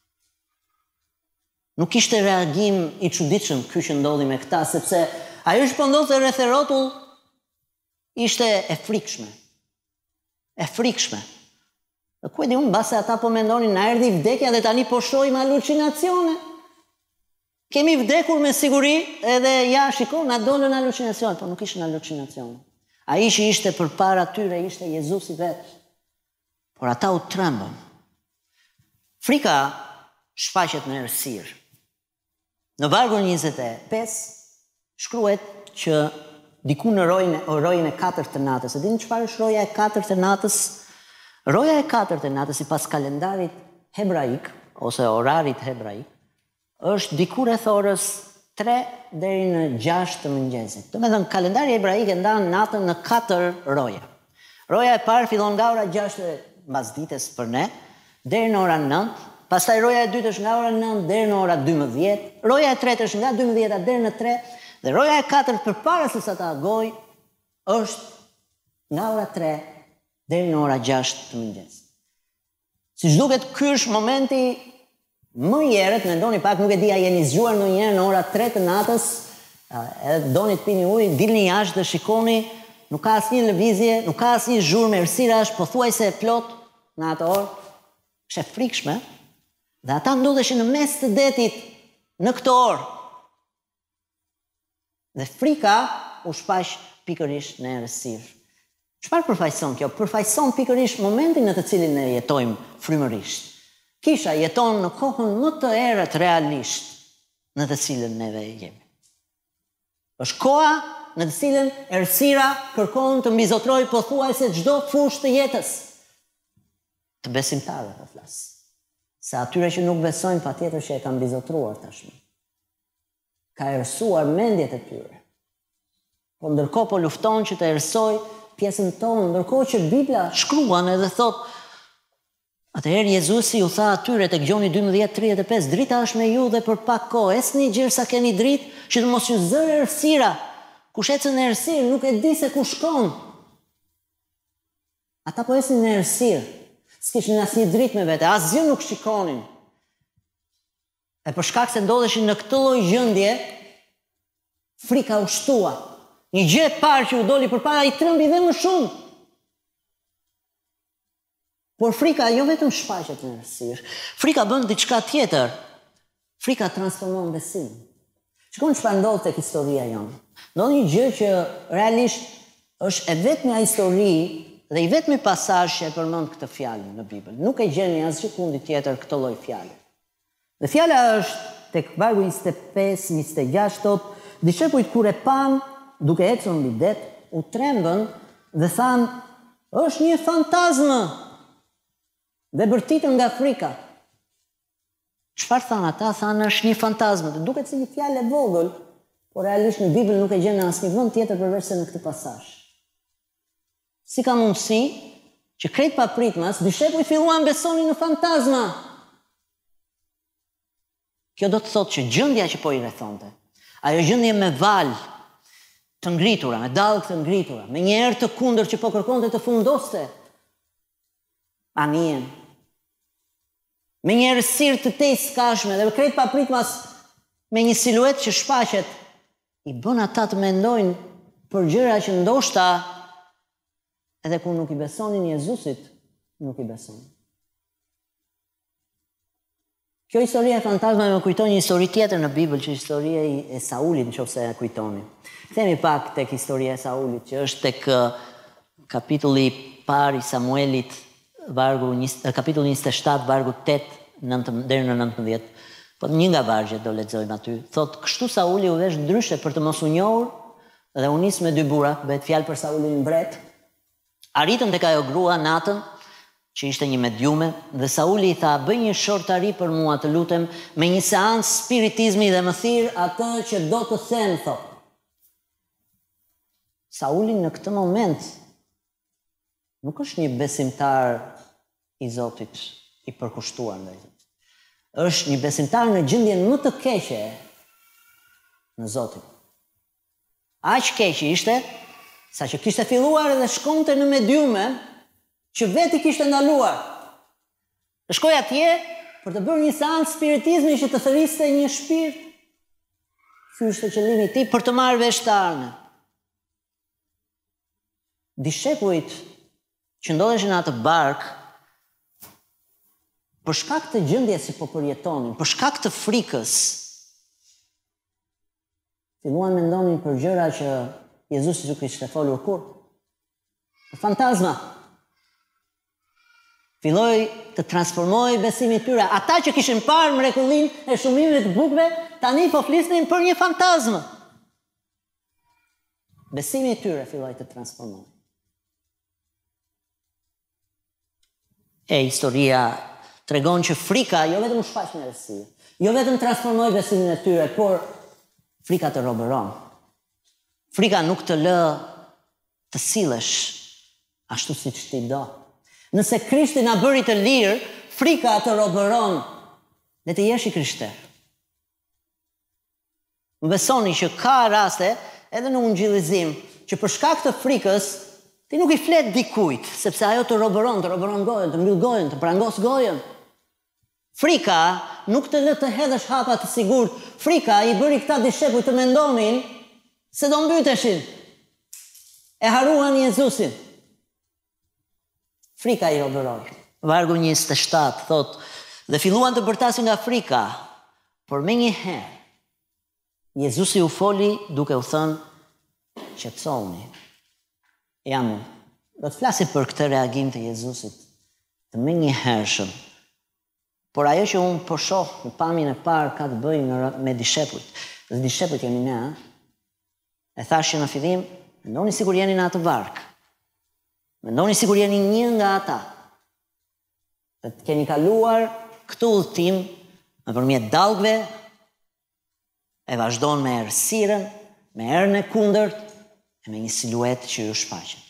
[SPEAKER 1] Nuk ishte reagim i çuditshëm ky që ndodhi me këta, sepse ajo që po ndodhte rreth e rrotull ishte e frikshme. E frikshme. Dhe ku e di unë, mbase ata po mendonin na erdhi vdekja dhe tani po shohim halucinacione. Kemi vdekur me siguri edhe ja shiko, na dolën halucinacione, por nuk ishin halucinacione. Ai që ishte përpara tyre ishte Jezusi vetë. Por ata u trembën. Frika shfaqet në errësirë. Në vargun njëzet e pesë shkruhet që diku në rojën, rojën e katërt të natës. E dini çfarë është roja e katërt të natës? Roja e katërt të natës sipas kalendarit hebraik ose orarit hebraik është diku rreth orës tre deri në gjashtë të mëngjesit. Do të thënë kalendari hebraik e ndan natën në katër roja. Roja e parë fillon nga ora gjashtë mbasdites për ne deri në orën nëntë, pastaj roja e dytë është nga ora nëntë deri në ora dymbëdhjetë, roja e tretë është nga dymbëdhjeta deri në tre dhe roja e katërt përpara se sa ta agoj është nga ora tre deri në ora gjashtë të mëngjesit. Siç duket, ky është momenti më i errët, mendoni pak, nuk e di a jeni zgjuar ndonjëherë në ora tre të natës, edhe doni të pini ujë, dilni jashtë dhe shikoni, nuk ka asnjë lëvizje, nuk ka asnjë zhurmë, errësira është pothuajse e plot në atë orë. Është e frikshme. Dhe ata ndodheshin në mes të detit në këtë orë. Dhe frika u shfaq pikërisht në errësirë. Çfarë përfaqëson kjo? Përfaqëson pikërisht momentin në të cilin ne jetojmë frymërisht. Kisha jeton në kohën më të errët realisht në të cilën neve jemi. Është koha në të cilën errësira kërkon të mbizotrojë pothuajse çdo fushë të jetës. Të besimtarëve po flas. Se atyre që nuk besojnë patjetër që e kanë mbizotruar tashmë. Ka errësuar mendjet e tyre. Po ndërkohë po lufton që të errësoj pjesën tonë, ndërkohë që Bibla shkruan edhe thotë. Atëherë Jezusi u tha atyre tek Gjoni dymbëdhjetë tridhjetë e pesë, drita është me ju dhe për pak kohë, esni gjerë sa keni dritë, që të mos ju zërë errësira. Kush ecën në errësirë nuk e di se ku shkon. Ata po ecnin në errësirë, s'kishin asnjë dritë me vete, asgjë nuk shikonin. E për shkak se ndodheshin në këtë lloj gjendje, frika u shtua. Një gjë e parë që u doli përpara i trembi dhe më shumë. Por frika jo vetëm shfaqet në errësirë. Frika bën diçka tjetër. Frika transformon besimin. Shikoni çfarë ndodh tek historia jonë. Ndodh një gjë që realisht është e vetmja histori dhe i vetmi pasazh që e përmend këtë fjalë në Bibël. Nuk e gjeni asgjë kundi tjetër këtë lloj fjale. Dhe fjala është tek vargu njëzet e pesë njëzet e gjashtë thotë, dishepujt kur e pan duke ecur mbi det, u trembën dhe thanë, është një fantazmë. Dhe bërtitën nga frika. Çfarë thanë ata? Thanë është një fantazmë. Dhe duket si një fjalë e vogël, por realisht në Bibël nuk e gjen në asnjë vend tjetër përveç se në këtë pasazh. Si ka mundësi që krejt papritmas, dishepujt filluan besonin në fantazma. Kjo do të thotë që gjendja që po i rrethonte, ajo gjendje me val të ngritura, me dallë të ngritura, me një erë të kundër që po kërkonte të fundoste anijen, me një errësirë të tej skashme dhe krejt papritmas me një siluet që shfaqet i bën ata të mendojnë për gjëra që ndoshta edhe kur nuk i besonin Jezusit, nuk i besonin. Kjo historia e fantazma më kujton një histori tjetër në Bibël, që historia e Saulit, nëse e kujtoni. Themi pak tek historia e Saulit, që është tek kapitulli i parë i Samuelit, vargu kapitulli njëzet e shtatë, vargu tetë deri në nëntëmbëdhjetë. Po një nga vargjet do lexojmë aty. Thot, kështu Sauli u vesh ndryshe për të mos u njohur, dhe u nis me dy burra, bëhet fjalë për Saulin mbret. Arritën tek ajo grua natën, që ishte një mediume, dhe Sauli i tha, bëj një shortari për mua, të lutem, me një seancë spiritizmi dhe më thirr atë që do të them, thot. Sauli në këtë moment nuk është një besimtar i Zotit, i përkushtuar ndaj Zotit. Është një besimtar në gjendjen më të keqe në Zotin. Aq keq ishte, sa që kishte filluar edhe shkonte në mediume që veti kishte ndaluar. Shkoi atje për të bërë një seancë spiritizmi që të thërriste një shpirt. Ky ishte qëllimi i tij, për të marrë vesh të armën. Dishepujt që ndodheshin në atë bark, për shkak të gjendjes që po përjetonin, për shkak të frikës, filluan mendonin për gjëra që Jezusi nuk ishte folur kur. Për fantazma. Filloi të transformoi besimin e tyre. Ata që kishin parë mrekullinë e shumimeve të bukëve, tani po flisnin për një fantazmë. Besimi i tyre filloi të transformohej. E historia tregon që frika jo vetëm shfaq njerëzi, jo vetëm transformoi besimin e tyre, por frika të robëron. Frika nuk të lë të sillesh ashtu siç ti do. Nëse Krishti na bëri të lirë, frika të robëron. Le të jesh i krishter. Më besoni që ka raste edhe në ungjillizim që për shkak të frikës ti nuk i flet dikujt, sepse ajo të robëron, të robëron gojën, të mbyll gojën, të prangos gojën. Frika nuk të lë të hedhësh hapa të sigurt. Frika i bëri këta dishepuj të mendonin se do mbyteshin. E haruan Jezusin. Frika i robëroi. Vargu njëzet e shtatë thot, dhe filluan të bërtasin nga frika, por me një herë Jezusi u foli duke u thënë, qetësoni. Jam, do të flasim për këtë reagim të Jezusit, të me një hershëm. Por ajo që unë po shoh në pamjen e parë ka të bëjë me dishepujt. Dhe dishepujt jemi ne, e thashë në fillim, mendoni sikur jeni në atë vark. Mendoni sikur jeni një nga ata. Dhe të keni kaluar këtë udhëtim nëpërmjet dallgëve, e vazhdon me errësirën, me erën e kundërt, e me një siluet që ju shfaqet.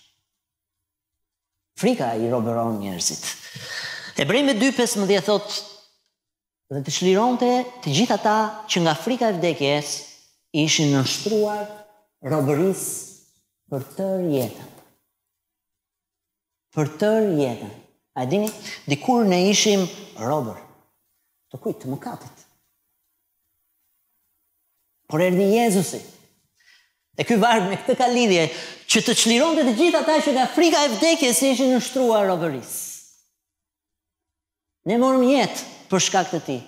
[SPEAKER 1] Frika i robëron njerëzit. Hebrejve dy pesëmbëdhjetë thot, dhe të çlironte të gjithë ata që nga frika e vdekjes ishin nënshtruar robërisë për tërë jetën. Për tërë jetën. A dini, dikur ne ishim robër. Të kujt, të mëkatit. Por erdhi Jezusi. E ky varg me këtë ka lidhje, që të çlironte të gjithë ata që nga frika e vdekjes ishin nënshtruar robërisë. Ne morëm jetë për shkak të tij.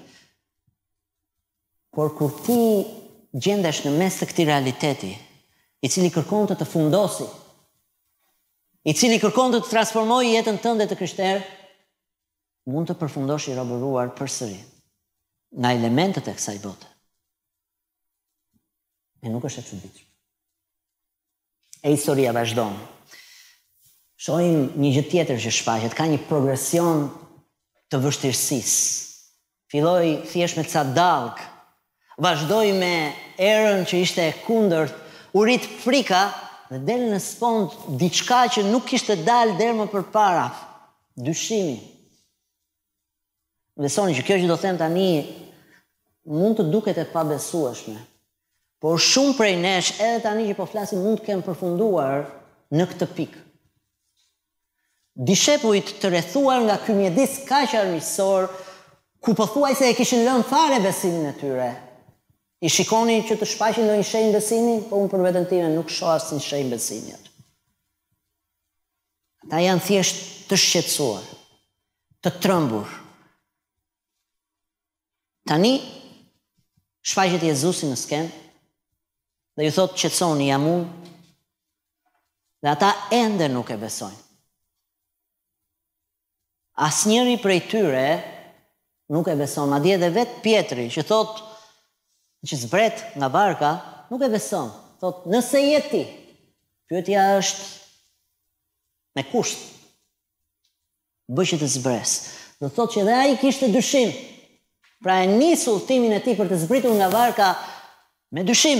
[SPEAKER 1] Por kur ti gjendesh në mes të këtij realiteti, i cili kërkon të të fundosi, i cili kërkon të të transformojë jetën tënde të krishter, mund të përfundosh i robëruar përsëri nga elementet e kësaj bote. E nuk është e çuditshme. E historia vazhdon. Shohim një gjë tjetër që shfaqet, ka një progresion të vështirësisë. Filloi thjesht me ca dallg, vazhdoi me erën që ishte e kundërt, u rit frika dhe del në sfond diçka që nuk kishte dalë deri më përpara, dyshimi. Besoni që kjo që do them tani mund të duket e pabesueshme, por shumë prej nesh edhe tani që po flasim mund të kemë përfunduar në këtë pikë. Dishepujt të rrethuar nga ky mjedis kaq armiqësor, ku pothuajse e kishin lënë fare besimin e tyre, I shikoni që të shpaqin do një shenjë besimi, po unë për veten time nuk shoh asnjë shenjë besimi aty. Ata janë thjesht të shqetësuar, të trembur. Tani shfaqet Jezusi në skenë dhe ju thot qetësoni, jam unë. Dhe ata ende nuk e besojnë. Asnjëri prej tyre nuk e beson, madje edhe vetë Pietri që thot që zbret nga barka, nuk e beson. Thot, nëse je ti, pyetja është me kusht. Bëj që të zbres. Do thot që edhe ai kishte dyshim. Pra e nis udhtimin e tij për të zbritur nga barka me dyshim.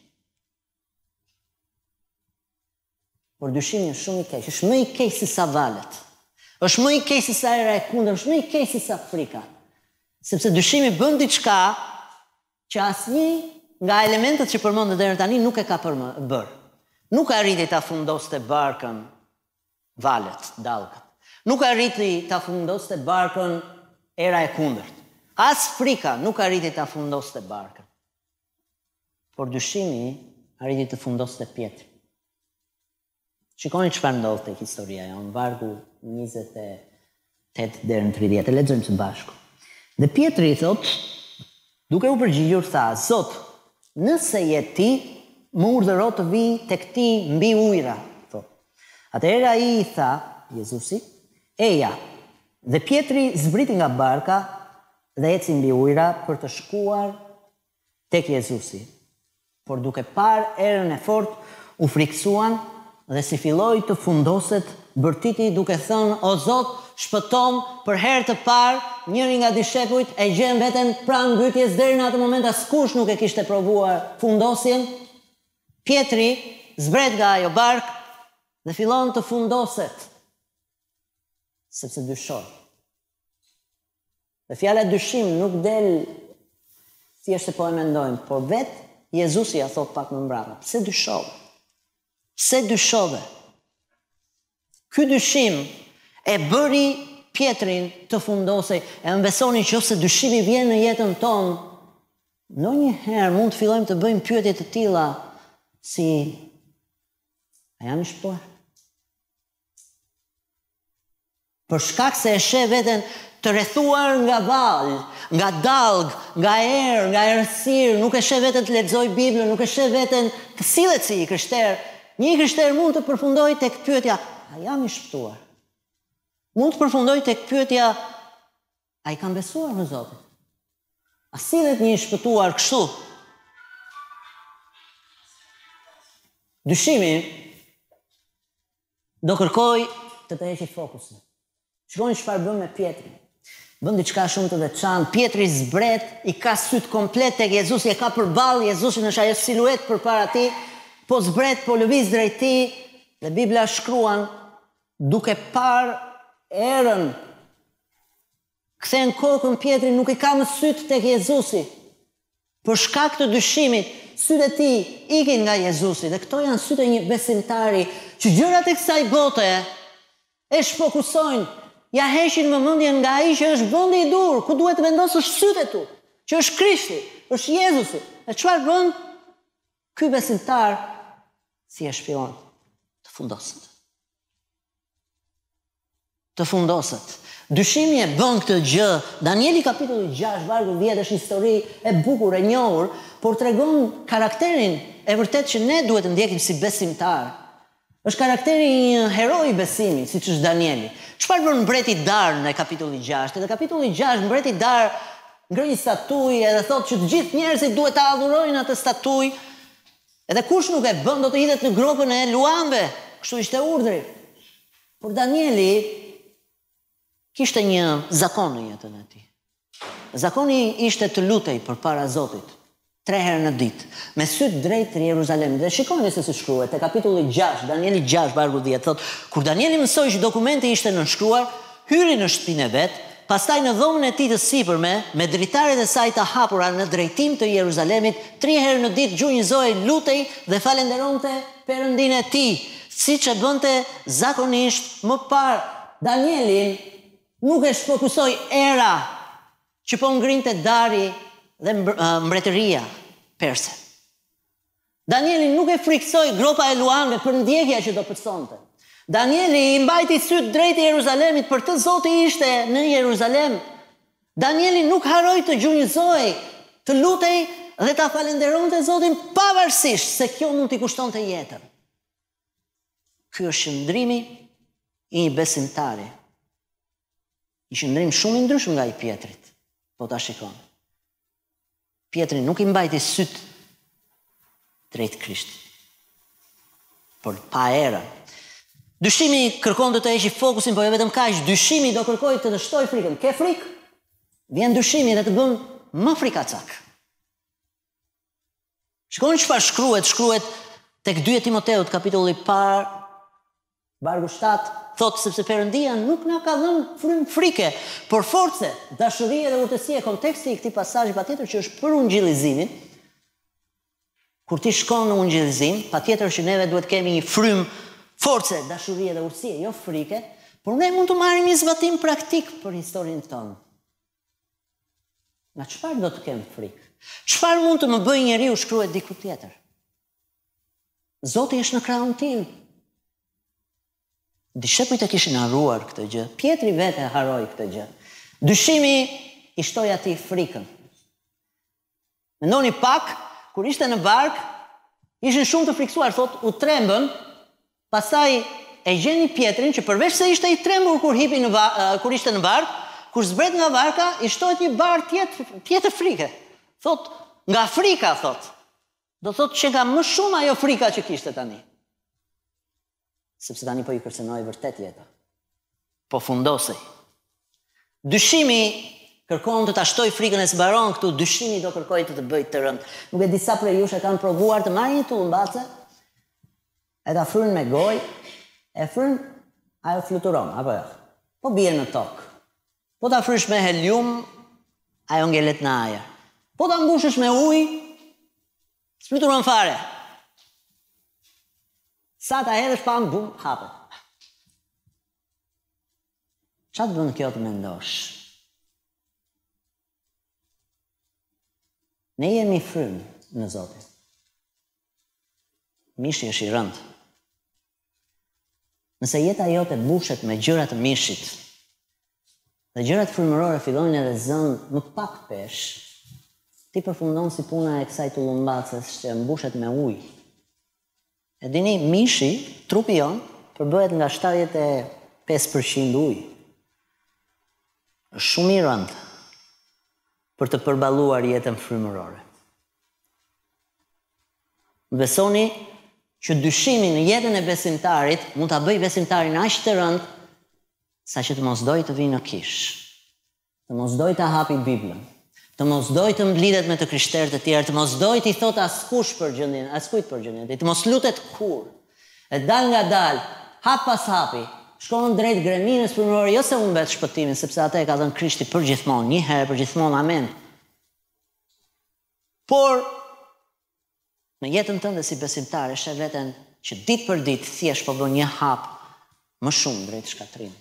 [SPEAKER 1] Por dyshimi është shumë i keq, është më i keq se sa valet. Është më i keq se sa era e kundër, është më i keq se sa frika. Sepse dyshimi bën diçka që asnjë nga elementet që përmendet deri tani nuk e ka bërë. Nuk arriti ta fundoste barkën valet, dallkat. Nuk arriti ta fundoste barkën era e kundërt. As frika nuk arriti ta fundoste barkën. Por dyshimi arriti të fundoste Pietrin. Shikoni çfarë ndodh tek historia jonë, vargu njëzet e tetë deri në tridhjetë. Lexojmë së bashku. Dhe Pietri i thot, duke u përgjigjur tha, Zot, nëse je ti, më urdhëro të vi tek ti mbi ujëra, thot. Atëherë ai i tha, Jezusi, eja. Dhe Pietri zbriti nga barka dhe eci mbi ujëra për të shkuar tek Jezusi. Por duke parë erën e fortë, u friksuan dhe si filloi të fundoset, bërtiti duke thënë, o Zot, shpëtom, për herë të parë, njëri nga dishepujt e gjen veten pranë mbytyjes, deri në atë moment askush nuk e kishte provuar fundosjen. Pietri zbret nga ajo bark dhe fillon të fundoset, sepse dyshoi. Dhe fjala dyshim nuk del thjesht po e mendojmë, por vetë Jezusi ja thot pak më mbrapa, pse dyshove? Pse dyshove? Ky dyshim e bëri Pietrin të fundosej. E më besoni që ose dyshimi vjen në jetën tonë, ndonjëherë mund të fillojmë të bëjmë pyetje të tilla si a jam i shpëtuar? Për shkak se e sheh veten të rrethuar nga val, nga dallg, nga erë, nga errësirë, nuk e sheh veten të lexoj Biblën, nuk e sheh veten të sillet si i krishter. Një krishter mund të përfundojë tek pyetja, a jam i shpëtuar? Mund të përfundojë tek pyetja, a i kam besuar në Zotin? A sillet një i shpëtuar kështu? Dyshimi do kërkoj të të heqë fokusin. Shikoni çfarë bën me Pietrin. Bën diçka shumë të veçantë. Pietri zbret, i ka syt komplet tek Jezusi, e ka përballë Jezusin, është ajo siluet përpara tij, po zbret, po lëviz drejt tij, dhe Bibla shkruan duke parë erën. Kthen kokën Pietri, nuk i ka më syt tek Jezusi. Për shkak të dyshimit, sytë e tij ikin nga Jezusi, dhe këto janë sytë e një besimtari që gjërat e kësaj bote e shfokusojnë, ja heqin vëmendjen nga ai që është vendi i dur, ku duhet të vendosësh sytë tu, që është Krishti, është Jezusi. E çfarë bën ky besimtar? Si e shpillon të fundoset. Të fundoset. Dyshimi e bën këtë gjë. Danieli kapitulli gjashtë, vargu dhjetë është histori e bukur, e njohur, por tregon karakterin e vërtet që ne duhet të ndjekim si besimtar. Është karakteri i një heroi besimi, siç është Danieli. Çfarë bën mbreti Dar në kapitulli gjashtë? Në kapitulli gjashtë mbreti Dar ngre një statuj edhe thotë që të gjithë njerëzit duhet ta adhurojnë atë statuj. Edhe kush nuk e bën do të hidhet në gropën e luanëve. Kështu ishte urdhri. Por Danieli kishte një zakon në jetën e tij. Zakoni ishte të lutej përpara Zotit tre herë në ditë, me syt drejt Jeruzalemit. Dhe shikoni se si shkruhet te kapitulli gjashtë, Danieli gjashtë vargu dhjetë, thotë, kur Danieli mësoi që dokumenti ishte nënshkruar, hyri në shtëpinë e vet, pastaj në dhomën e tij të sipërme, me dritaret e saj të hapura në drejtim të Jeruzalemit, tre herë në ditë gjunjëzoi, lutej dhe falenderonte Perëndin e tij, siç e bënte zakonisht më parë. Danieli nuk e shfokusoi era që po ngrinte dari dhe mbretëria. perse. Danieli nuk e friksoi gropa e luanëve për ndjekja që do përsonte. Danieli i mbajti syt drejt Jeruzalemit, për të Zoti ishte në Jeruzalem. Danieli nuk harroi të gjunjëzoi, të lutej dhe ta falenderonte Zotin pavarësisht se kjo mund t'i kushtonte jetën. Ky është qëndrimi i një besimtari. Një qëndrim shumë i ndryshëm nga i Pjetrit, po ta shikon. Pjetri nuk i mbajti syt drejt Krishtit, por pa erë. Dyshimi kërkon të të heqë fokusin, po jo vetëm kaq, dyshimi do kërkoj të dështoj frikën. Ke frikë? Vjen dyshimi dhe të bën më frikacak. Shikoni çfarë shkruhet, shkruhet tek dyja Timoteut, kapitulli i parë, vargu shtatë, thotë sepse Perëndia nuk na ka dhënë frymë frike, por force, dashuri dhe urtësi. Konteksti i këtij pasazhi patjetër që është për ungjillizimin. Kur ti shkon në ungjillizim, patjetër që neve duhet kemi një frymë force, dashurie dhe urtësie, jo frike, por ne mund të marrim një zbatim praktik për historinë tonë. Nga çfarë do të kem frikë? Çfarë mund të më bëjë njeriu, shkruhet diku tjetër? Zoti është në krahun tim. Dishepujt e kishin harruar këtë gjë. Pietri vetë e harroi këtë gjë. Dyshimi i shtoi atij frikën. Mendoni pak, kur ishte në bark, ishin shumë të friksuar, thot, u trembën. Pastaj e gjeni Pietrin që përveç se ishte i trembur kur hipi në va- uh, kur ishte në bark, kur zbret nga barka, i shtohet një bar tjetër, tjetër frike. Thot, nga frika, thot. Do thot që nga më shumë ajo frika që kishte tani. Sepse tani po i kërcënoi vërtet jeta. Po fundosej. Dyshimi kërkon të ta shtoj frikën e zbaron këtu, dyshimi do kërkoj të të bëj të rënd. Nuk e disa prej jush e kanë provuar të marrin një tullumbace, e ta fryn me gojë, e fryn, ajo fluturon, apo jo? Po bie në tokë. Po ta frysh me helium, ajo ngelet në ajër. Po ta mbushësh me ujë, fluturon fare. Sa ta hedhësh pa bum, hapet. Çfarë bën kjo të mendosh? Ne jemi frymë në Zotin. Mishi është i rëndë. Nëse jeta jote mbushet me gjëra të mishit, dhe gjërat frymërore fillojnë edhe zënë më pak pesh, ti përfundon si puna e kësaj tullumbaces që mbushet me ujë. E dini, mishi, trupi jon, përbëhet nga shtatëdhjetë e pesë përqind ujë. Është shumë i rëndë për të përballuar jetën frymërore. Besoni që dyshimi në jetën e besimtarit mund ta bëjë besimtarin aq të rënd sa që të mos doj të vinë në kish, të mos doj të hapi Biblën, të mos doj të mblidhet me të krishterët e tjerë, të mos doj të i thot askush për gjendjen, askujt për gjendjen, të mos lutet kur. E dal nga dal, hap pas hapi, shkon drejt greminës frymërore, jo se humbet shpëtimin, sepse atë e ka dhënë Krishti për gjithmonë, një herë për gjithmonë, amen. Por në jetën tënde si besimtar, e sheh veten që ditë për ditë thjesht po bën një hap më shumë drejt shkatrimit.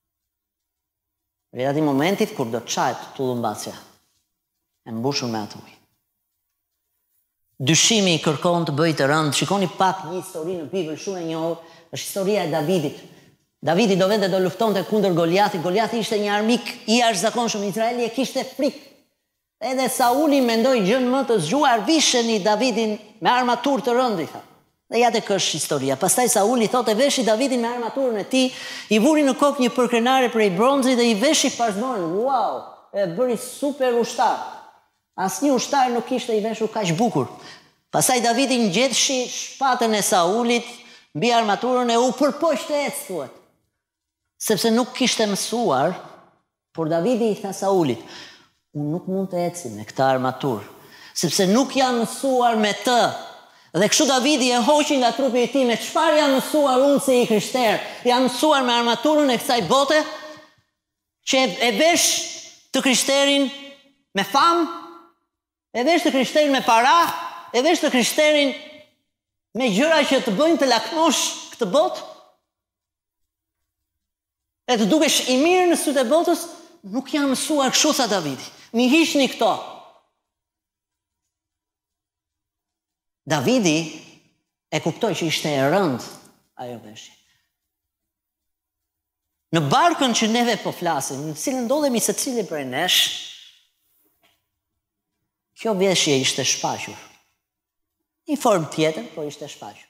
[SPEAKER 1] Rreth atij momentit kur do të çahet tullumbacja e mbushur me atë ujë. Dyshimi i kërkon të bëjë të rënd. Shikoni pak një histori në Bibël shumë e njohur, është historia e Davidit. Davidi do vende do luftonte kundër Goliathit. Goliathi ishte një armik i jashtëzakonshëm, Izraeli e kishte frikë. Edhe Sauli mendoi gjën më të zgjuar, visheni Davidin me armaturë të rëndë, tha. Dhe ja tek është historia. Pastaj Sauli thotë veshi Davidin me armaturën e tij, i vuri në kokë një përkrenare prej bronzit dhe i veshi pasmorën. Wow, e bëri super ushtar. Asnjë ushtar nuk kishte i veshur kaq bukur. Pastaj Davidi ngjetshi shpatën e Saulit mbi armaturën e u përpoqte ec thuhet. Sepse nuk kishte mësuar, por Davidi i tha Saulit, unë nuk mund të eci me këtë armaturë, sepse nuk jam mësuar me të. Dhe kështu Davidi e hoqi nga trupi i tij, me çfarë jam mësuar unë si i krishter? Jam mësuar me armaturën e kësaj bote, që e vesh të krishterin me famë, e vesh të krishterin me para, e vesh të krishterin me gjëra që të bëjnë të lakmosh këtë botë, e të dukesh i mirë në sytë e botës. Nuk jam mësuar kështu, tha Davidi. Mi hiqni këto. Davidi e kuptoi që ishte e rënd ajo veshje. Në barkën që neve po flasim, në cilën ndodhemi se cili prej nesh, kjo veshje ishte shpaqur. Një formë tjetër, po ishte shpaqur.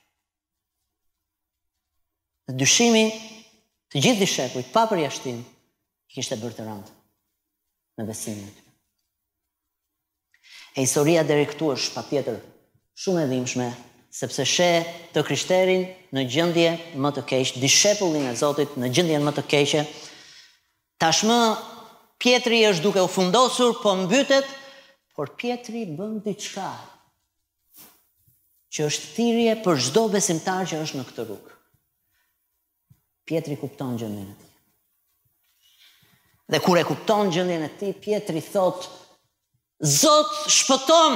[SPEAKER 1] Dhe dyshimi të gjithë dishepujt, pa përjashtim, kishte bërë të rëndë në besimin e tyre. E historia deri këtu është patjetër shumë e dhimbshme, sepse sheh të krishterin në gjendje më të keqe, dishepullin e Zotit në gjendjen më të keqe. Tashmë Pietri është duke u fundosur, po mbytet, por Pietri bën diçka që është thirrje për çdo besimtar që është në këtë rrugë. Pietri kupton gjendjen e tij. Dhe kur e kupton gjendjen e tij, Pietri thot: Zot, shpëtom!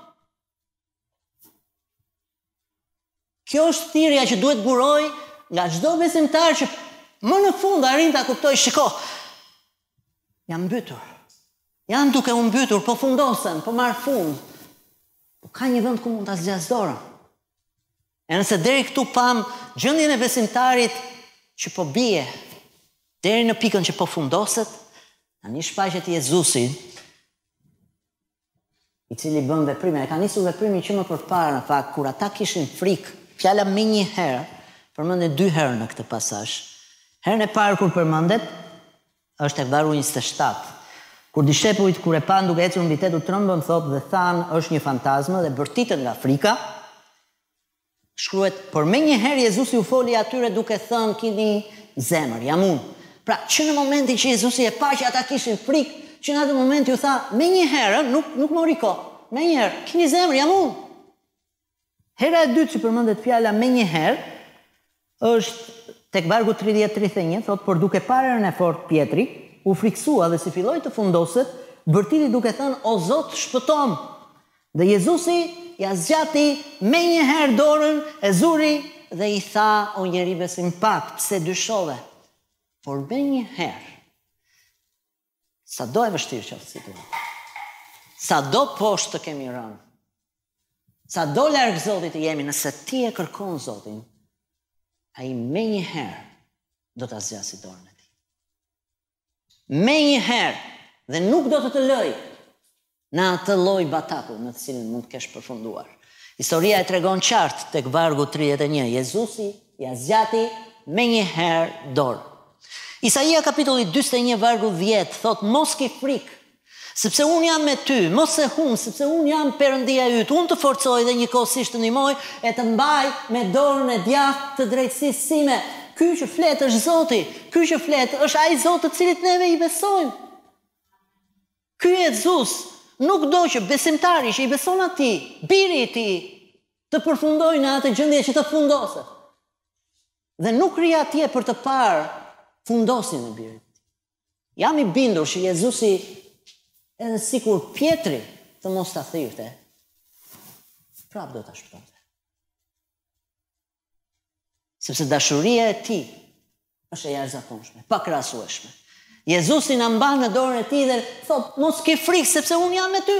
[SPEAKER 1] Kjo është thirrja që duhet buroj nga çdo besimtar që më në fund arrin ta kuptoj, shiko, jam mbytur. Jam duke u mbytur, po fundosen, po marr fund. Po ka një vend ku mund ta zgjas dorën. E nëse deri këtu pam gjendjen e besimtarit që po bie, deri në pikën që po fundoset, tani shfaqet Jezusi, i cili bën veprime. E ka nisur veprimin që më përpara, në fakt, kur ata kishin frikë. Fjala më një herë, përmendet dy herë në këtë pasazh. Herën e parë kur përmendet është tek vargu njëzet e shtatë. Kur dishepujt kur e pan duke ecur mbi tetë u trembën, thotë dhe than është një fantazmë dhe bërtitën nga frika. Shkruhet, por më një herë Jezusi u foli atyre duke thënë, kini zemër, jam unë. Pra, që në momentin që Jezusi e pa që ata kishin frikë, që në atë moment ju tha, me një herë, nuk, nuk mori kohë, me një herë, kini zemër, jam unë. Hera e dytë që përmendet fjala me një herë, është tek vargu tridhjetë tridhjetë e një, thotë, por duke parën e fort Pietri, u friksua dhe si filloi të fundoset, bërtiti duke thënë, o Zot, shpëtom. Dhe Jezusi ja zgjati me një herë dorën e zuri dhe i tha, o njeri besim pak, pse dyshove? Por me një herë, sa do e vështirë që të situatë, sa do poshtë të kemi rënë, sa do larg Zotit të jemi, nëse ti e kërkon Zotin, ai me një herë do ta zgjasë dorën e tij. Me një herë, dhe nuk do të të lëj në atë lloj bataku në të cilin mund të kesh përfunduar. Historia e tregon qartë tek vargu tridhjetë e një. Jezusi ja zgjati me një herë dorën. Isaia kapitulli dyzet e një vargu dhjetë thot, mos ki frikë, sepse unë jam me ty, mos e hum, sepse unë jam Perëndia yt, unë të forcoj dhe njëkohësisht të ndihmoj e të mbaj me dorën e djathtë të drejtësisë sime. Ky që flet është Zoti, ky që flet është ai Zoti të cilit neve i besojmë. Ky Jezus nuk do që besimtari që i beson atij, biri i tij, të përfundojë në atë gjendje që të fundoset. Dhe nuk ri atje për të parë fundosin e birit. Jam i bindur që Jezusi, edhe sikur Pietri të mos ta thirrte, prap do ta shpëtonte. Sepse dashuria e tij është e jashtëzakonshme, pa krahasueshme. Jezusi na mban në dorën e tij dhe thot, mos ke frikë sepse unë jam me ty.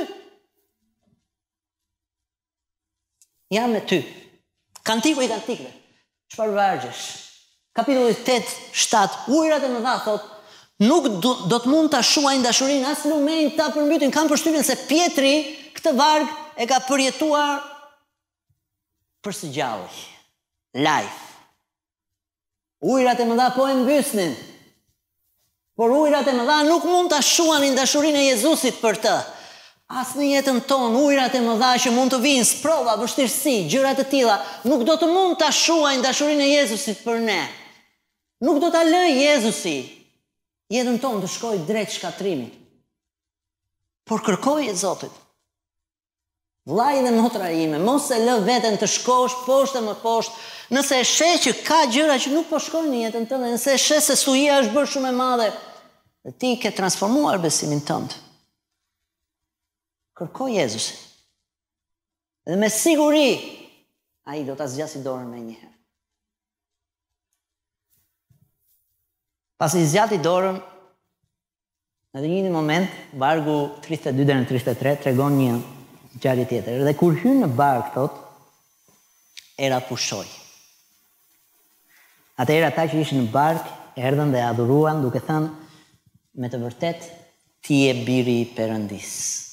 [SPEAKER 1] Jam me ty. Kantiku i kantikëve. Çfarë vargjesh? Kapitulli tetë shtatë, ujërat e mëdha thot, nuk do, do të mund ta shuajnë dashurinë as lumen ta përmbytin. Kam përshtypjen se Pietri këtë varg e ka përjetuar për së gjallë. Life. Ujërat e mëdha po e mbysnin. Por ujërat e mëdha nuk mund ta shuanin dashurinë e Jezusit për të. As në jetën tonë, ujërat e mëdha që mund të vinë, sprova, vështirësi, gjëra të tilla, nuk do të mund ta shuajnë dashurinë e Jezusit për ne. Nuk do ta lëj Jezusi jetën tonë të shkojë drejt shkatrimit. Por kërkoj e Zotit. Vllai dhe motra ime, mos e lë veten të shkosh poshtë më poshtë, nëse e sheh që ka gjëra që nuk po shkojnë në jetën tënde, nëse e sheh se sujia është bërë shumë e madhe, dhe ti ke transformuar besimin tënd. Kërkoj Jezusin. Dhe me siguri ai do ta zgjasë dorën më një herë. Pasi zgjati dorën, në një moment, vargu tridhjetë e dy deri në tridhjetë e tre tregon një ngjarje tjetër. Dhe kur hyn në bark, thot, era pushoi. Atëherë ata që ishin në barkë, erdhën dhe adhuruan duke thënë, me të vërtet, ti je biri i Perëndis.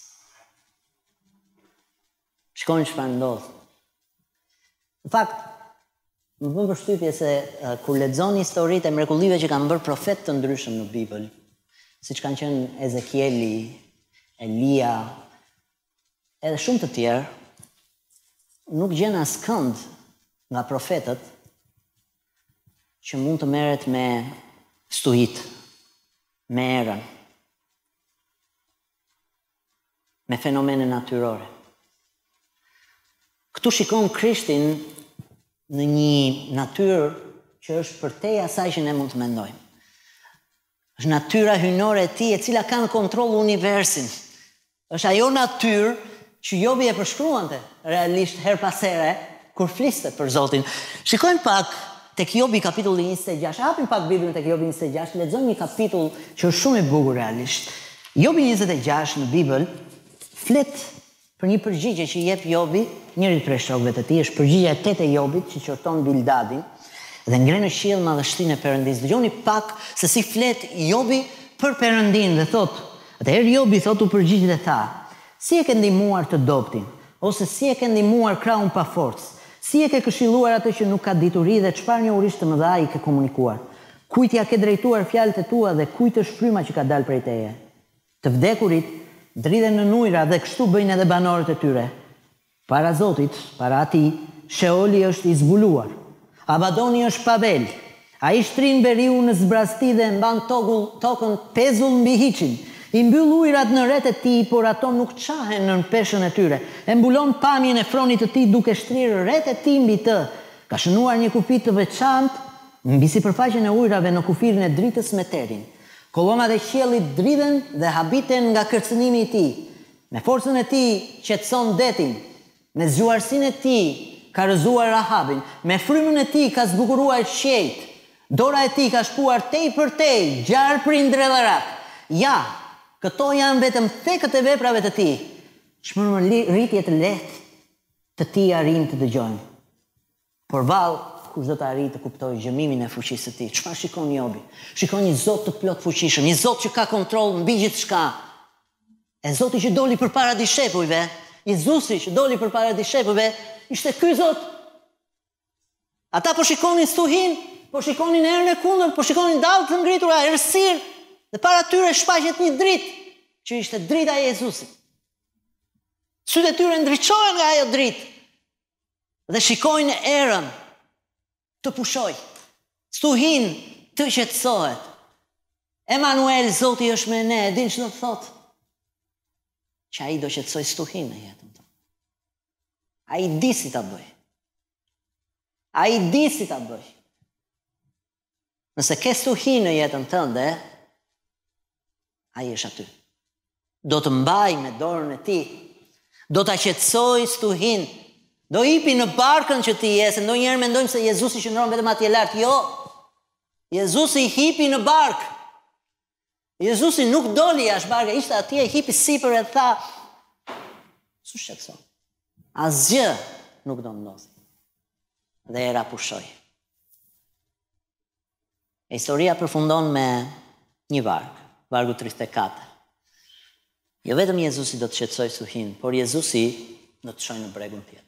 [SPEAKER 1] Shikoni çfarë ndodh. Në fakt, më bën përshtypje se uh, kur lexoni historitë e mrekullive që kanë bërë profet të ndryshëm në Bibël, siç kanë qenë Ezekieli, Elia, edhe shumë të tjerë, nuk gjen askënd nga profetët që mund të merret me stuhit, me erën, me fenomene natyrore. Këtu shikon Krishtin në një natyrë që është përtej asaj që ne mund të mendojmë. Është natyra hyjnore e tij e cila ka në kontroll universin. Është ajo natyrë që Jobi e përshkruante realisht her pas here kur fliste për Zotin. Shikojmë pak tek Jobi kapitulli njëzet e gjashtë. Hapim pak Biblën tek Jobi njëzet e gjashtë, lexojmë një kapitull që është shumë i bukur realisht. Jobi njëzet e gjashtë në Bibël flet për një përgjigje që jep Jobi, njëri prej shokëve të tij, është përgjigjja e tetë e Jobit që qorton Bildadin dhe ngre në qiell madhështinë e Perëndis. Dëgjoni pak se si flet Jobi për Perëndin dhe thot, atëherë Jobi thot u përgjigj dhe tha, si e ke ndihmuar të dobtin, ose si e ke ndihmuar krahun pa forcë, si e ke këshilluar atë që nuk ka dituri dhe çfarë njohurish të mëdha i ke komunikuar. Kujt ja ke drejtuar fjalët e tua dhe kujt është fryma që ka dalë prej teje. Të vdekurit dridhen në ujëra dhe kështu bëjnë edhe banorët e tyre. Para Zotit, para atij, Sheoli është i zbuluar. Abadoni është pabel. Ai shtrin veriu në zbrasti dhe mban tokull, tokën pezull mbi hiçin. I mbyll ujërat në rreth e tij, por ato nuk çahen në peshën e tyre. E mbulon pamjen e fronit të tij duke shtrirë rreth e tij mbi të. Ka shënuar një kufi të veçantë mbi sipërfaqen e ujërave në kufirin e dritës me terin. Kolonat e qiellit dridhen dhe habiten nga kërcënimi i tij. Me forcën e tij qetëson detin. Me zgjuarsinë e tij ka rrëzuar Rahabin. Me frymën e tij ka zbukuruar qiejt. Dora e tij ka shkuar tej për tej, gjarë prindër dhe rak. Ja, këto janë vetëm thekët e veprave të tij. Shmërmëritje të lehtë të tij arrin të dëgjojnë. Por vallë, kush do të arrijë të kuptojë gjëmimin e fuqisë së tij? Çfarë shikon Jobi? Shikon një Zot të plot fuqishëm, një Zot që ka kontroll mbi gjithçka. E Zoti që doli përpara dishepujve, Jezusi që doli përpara dishepujve, ishte ky Zot. Ata po shikonin stuhin, po shikonin erën e kundërt, po shikonin dallë të ngritura, errësirë, dhe para tyre shfaqet një dritë, që ishte drita e Jezusit. Sytë e tyre ndriçohen nga ajo dritë dhe shikojnë erën të pushoj, stuhin të qetësohet. Emanuel, Zoti është me ne, e din që do të thotë? Që ai do qetësoj stuhin në jetën tonë. Ai di si ta bëj. Ai di si ta bëj. Nëse ke stuhin në jetën tënde, ai është aty. Do të mbaj me dorën e tij. Do ta qetësoj stuhin. Do hipi në barkën që ti je, se ndonjëherë mendojmë se Jezusi qëndron vetëm atje lart. Jo. Jezusi hipi në barkë. Jezusi nuk doli jashtë barkë, ishte atje, hipi sipër e tha, su shqetëson. Asgjë nuk do ndodhi. Dhe era pushoi. E historia përfundon me një varg, vargu tridhjetë e katër. Jo vetëm Jezusi do të qetësoj stuhin, por Jezusi do të çojë në bregun tjetër.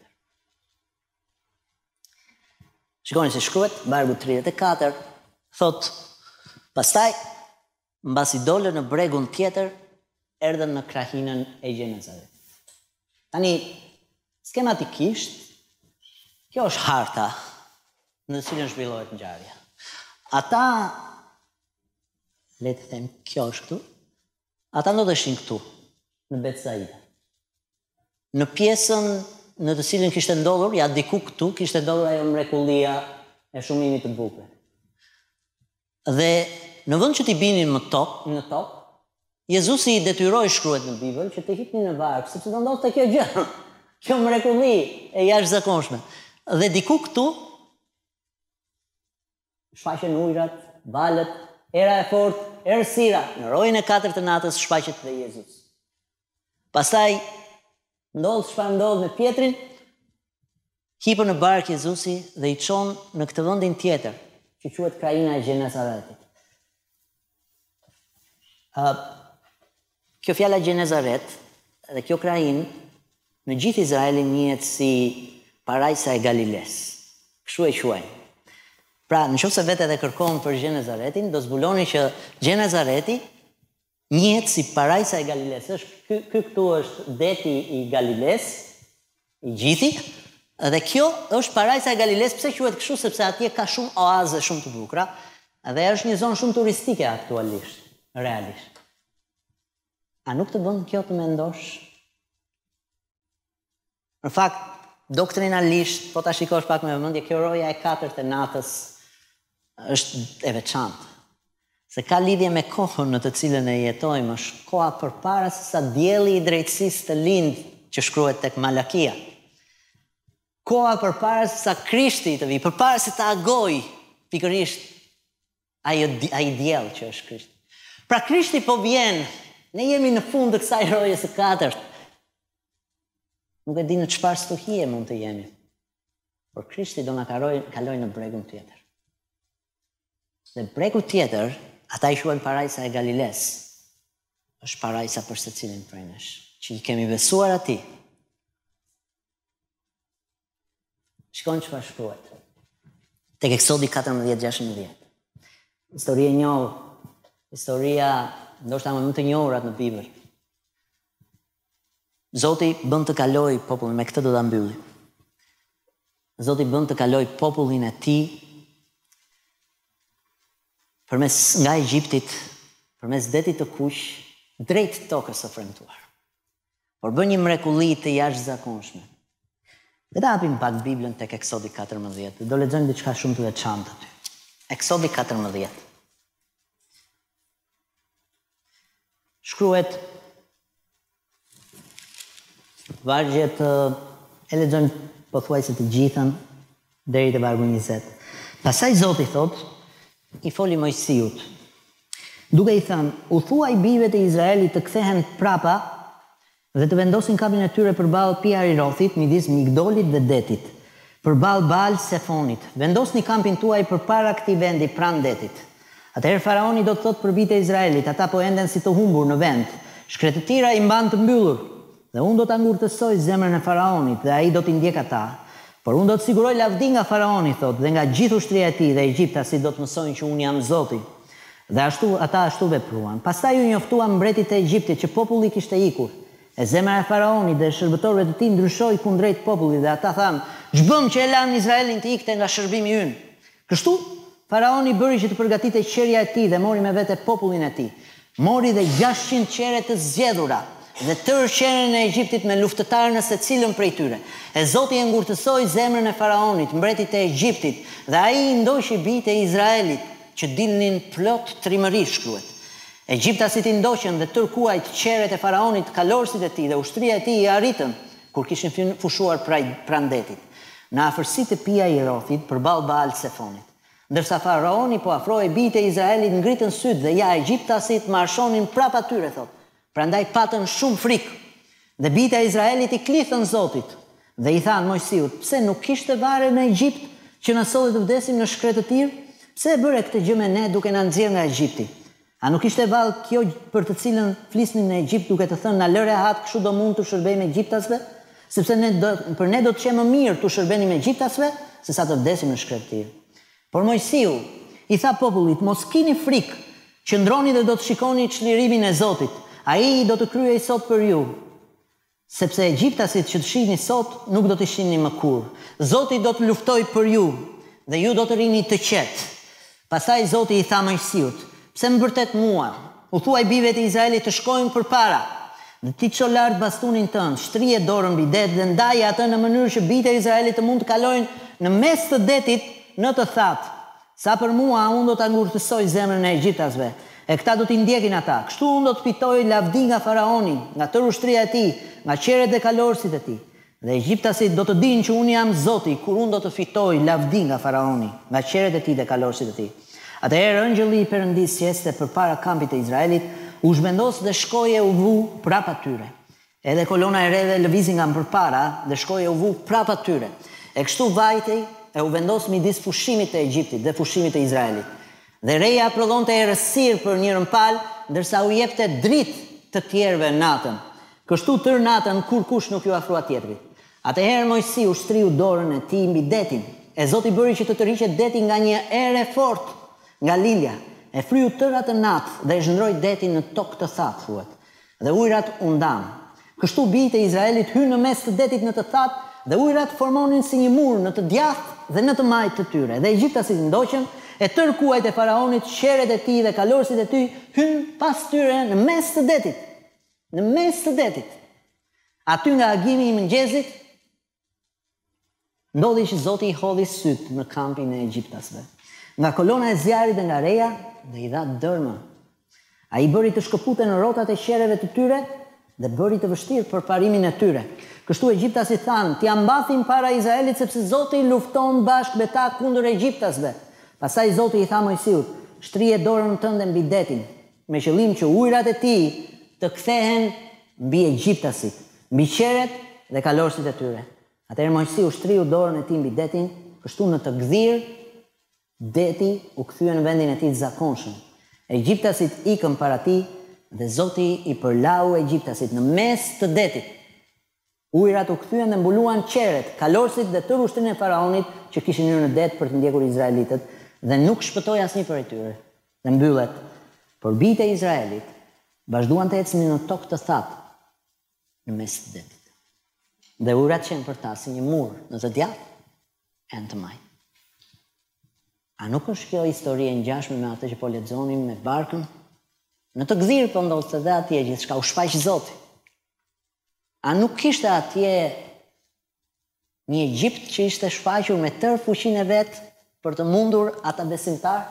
[SPEAKER 1] Shikoni se shkruhet, vargu tridhjetë e katër, thot, pastaj, mbasi dolën në bregun tjetër, erdhën në krahinën e Gjenezaret. Tani, skematikisht, kjo është harta në cilën zhvillohet ngjarja. Ata, le të them, kjo është këtu, ata ndodheshin këtu, në Betsaida. Në pjesën në të cilën kishte ndodhur, ja diku këtu, kishte ndodhur ajo mrekullia e shumimit të bukëve. Dhe në vend që t'i binin më tokë, në tokë, Jezusi i detyroi, shkruhet në Bibël, që të hipnin në varg, sepse do ndodhte kjo gjë, kjo mrekulli e jashtëzakonshme. Dhe diku këtu shfaqen ujërat, valët, era e fortë, errësira. Në rojën e katërt të natës shfaqet dhe Jezusi. Pastaj ndodh çfarë ndodh me Pjetrin? hipën në barkë Jezusi dhe i çon në këtë vendin tjetër, që quhet kraina e Gjenezaretit. Uh, kjo fjala Gjenezaret dhe kjo krain në gjithë Izraelin njihet si parajsa e Galiles. Kështu e quajnë. Pra, nëse vetë edhe kërkon për Gjenezaretin, do zbuloni që Gjenezareti njihet si parajsa e Galiles. Është ky ky këtu është deti i Galiles, i gjithi, dhe kjo është parajsa e Galiles. Pse quhet kështu? Sepse atje ka shumë oaze shumë të bukura, dhe është një zonë shumë turistike aktualisht, realisht. A nuk të bën kjo të mendosh? Në fakt, doktrinalisht, po ta shikosh pak me vëmendje, kjo roja e katërt e natës është e veçantë. Se ka lidhje me kohën në të cilën e jetojmë, është koha përpara se sa dielli i drejtësisë të lindë, që shkruhet tek Malakia. Koha përpara se sa Krishti të vi, përpara se të agoj pikërisht ai ai diell që është Krishti. Pra Krishti po vjen, ne jemi në fund të kësaj roje së katërt. Nuk e di në çfarë stuhie mund të jemi. Por Krishti do na kaloj në bregun tjetër. Dhe bregu tjetër, ata i quajnë parajsa e Galiles, është parajsa për secilin prej nesh, që i kemi besuar atij. Shikoni çfarë shkruhet tek Eksodi katërmbëdhjetë gjashtëmbëdhjetë. Historia e njohur, historia ndoshta më të njohurat në Bibël. Zoti bën të kaloj popullin, me këtë do ta mbylli. Zoti bën të kaloj popullin e tij përmes nga Egjiptit, përmes detit të kuq, drejt tokës së premtuar. Por bën një mrekulli të jashtëzakonshme. Le ta hapim pak Biblën tek Eksodi katërmbëdhjetë. Do lexojmë diçka shumë të veçantë aty. Eksodi katërmbëdhjetë. Shkruhet vargjet, e lexojmë pothuajse të gjithën deri te vargu njëzet. Pastaj Zoti thotë, i foli Mojsiut, duke i thënë, u thuaj bijve të Izraelit të kthehen prapa dhe të vendosin kapin e tyre përballë Pi-Hahirothit, midis Migdolit dhe detit, përballë Baal-Sefonit. Vendosni kampin tuaj përpara këtij vendi pranë detit. Atëherë faraoni do të thotë për bijtë e Izraelit, ata po enden si të humbur në vend, shkretëtira i mban të mbyllur, dhe unë do ta ngurtësoj zemrën e faraonit dhe ai do t'i ndjek ata. Por unë do të siguroj lavdi nga faraoni, thot, dhe nga gjithë ushtria e tij, dhe egjiptasit do të mësojnë që unë jam Zoti. Dhe ashtu ata ashtu vepruan. Pastaj u njoftuan mbretit të Egjiptit që populli kishte ikur. E zemra e faraonit dhe shërbëtorëve të tij ndryshoi kundrejt popullit dhe ata thanë, "Ç'bëm që e lan Izraelin të ikte nga shërbimi ynë?" Kështu faraoni bëri që të përgatitej qerja e tij dhe mori me vete popullin e tij. Mori dhe gjashtëqind qere të zgjedhura dhe tërë qerën e Egjiptit me luftëtarë në secilën prej tyre. E Zoti e ngurtësoi zemrën e faraonit, mbretit të Egjiptit, dhe ai i ndoqi bijtë e Izraelit, që dilnin plot trimëri, shkruhet. Egjiptasit i ndoqën dhe tërkuajt qeret e faraonit, kalorësit e tij dhe ushtria e tij i arritën kur kishin fushuar pranë detit, në afërsitë të Pi-Hahirothit përballë Baal-Sefonit. Ndërsa faraoni po afrohej, bijtë e Izraelit ngritën syt dhe ja egjiptasit marshonin prapa tyre, thotë. Prandaj patën shumë frikë. Dhe bijtë e Izraelit i klithën Zotit dhe i thanë Mojsiut, pse nuk kishte vare në Egjipt që na solli të vdesim në shkretëtir? Pse e bëre këtë gjë me ne duke na nxjerrë nga Egjipti? A nuk ishte vallë kjo për të cilën flisnin në Egjipt duke të thënë na lë rehat, kështu do mund të shërbejmë egjiptasve? Sepse ne do, për ne do të qenë më mirë të shërbenim egjiptasve se sa të vdesim në shkretëtir. Por Mojsiu i tha popullit, mos kini frikë, qëndroni dhe do të shikoni çlirimin e Zotit. Ai do të kryej sot për ju, sepse egjiptasit që të shihni sot nuk do të shihni më kurrë. Zoti do të luftoj për ju dhe ju do të rini të qetë. Pastaj Zoti i tha Mojsiut, pse më vërtet mua, u thuaj bijve të Izraelit të shkojnë përpara, dhe ti ço lart bastunin tënd, shtrije dorën mbi det dhe ndaje atë në mënyrë që bijtë e Izraelit të mund të kalojnë në mes të detit në të thatë. Sa për mua, unë do ta ngurtësoj zemrën e egjiptasve, e këta do t'i ndjekin ata. Kështu unë do të fitoj lavdi nga faraoni, nga tërë ushtria e tij, nga qeret dhe kalorësit e tij. Dhe egjiptasit do të dinë që unë jam Zoti, kur unë do të fitoj lavdi nga faraoni, nga qeret e tij dhe kalorësit e tij. Atëherë ëngjëlli i Perëndisë që ecte përpara kampit të Izraelit u zhvendos dhe shkoi e u vu prapa tyre. Edhe kolona e re dhe lëvizi nga përpara dhe shkoi e u vu prapa tyre.
[SPEAKER 2] E kështu vajtej e u vendos midis fushimit të Egjiptit dhe fushimit të Izraelit. Dhe reja prodhonte errësirë për njërën palë, ndërsa u jepte dritë të tjerëve natën. Kështu tër natën kur kush nuk ju afrua tjetrit. Atëherë Mojsiu shtriu dorën e tij mbi detin. E Zoti bëri që të tërhiqet deti nga një erë fort, nga lindja. E fryu tër atë natë dhe e zhndroi detin në tokë të thatë, thuhet. Dhe ujërat u ndanë. Kështu bijtë e Izraelit hyrën në mes të detit në të thatë dhe ujërat formonin si një mur në të djathtë dhe në të majtë të tyre. Dhe egjiptasit ndoqën, e tërë kuajt e faraonit, qeret e tij dhe kalorësit e tij hynë pas tyre në mes të detit. Në mes të detit. Aty nga agimi i mëngjesit ndodhi që Zoti i hodhi sytë në kampin e egjiptasve. Nga kolona e zjarit dhe nga reja dhe i dha dërmë. Ai bëri të shkëputen në rrotat e qereve të tyre dhe bëri të vështirë për parimin e tyre. Kështu egjiptasit thanë, t'ia mbathin para Izraelit sepse Zoti lufton bashkë me ta kundër egjiptasve. Pastaj Zoti i tha Mojsiut, shtrije dorën tënde mbi detin, me qëllim që ujërat e tij të kthehen mbi egjiptasit, mbi qeret dhe kalorësit e tyre. Atëherë Mojsiu shtriu dorën e tij mbi detin, kështu në të gdhir deti u kthye në vendin e tij të zakonshëm. Egjiptasit ikën para tij dhe Zoti i përlau egjiptasit në mes të detit. Ujërat u kthyen dhe mbuluan qeret, kalorësit dhe tërë ushtrinë e faraonit që kishin hyrë në det për të ndjekur izraelitët dhe nuk shpëtoi asnjë prej tyre. Dhe mbyllet, por bijtë e Izraelit vazhduan të ecnin në tokë të thatë në mes të detit. Dhe ujërat qenë për ta si një mur në të djathtë e në të majtë. A nuk është kjo histori e ngjashme me atë që po lexonim me barkën? Në të gdhir po ndodhte dhe atje gjithçka u shfaq Zoti. A nuk kishte atje një Egjipt që ishte shfaqur me tërë fuqinë e vet për të mundur ata besimtar?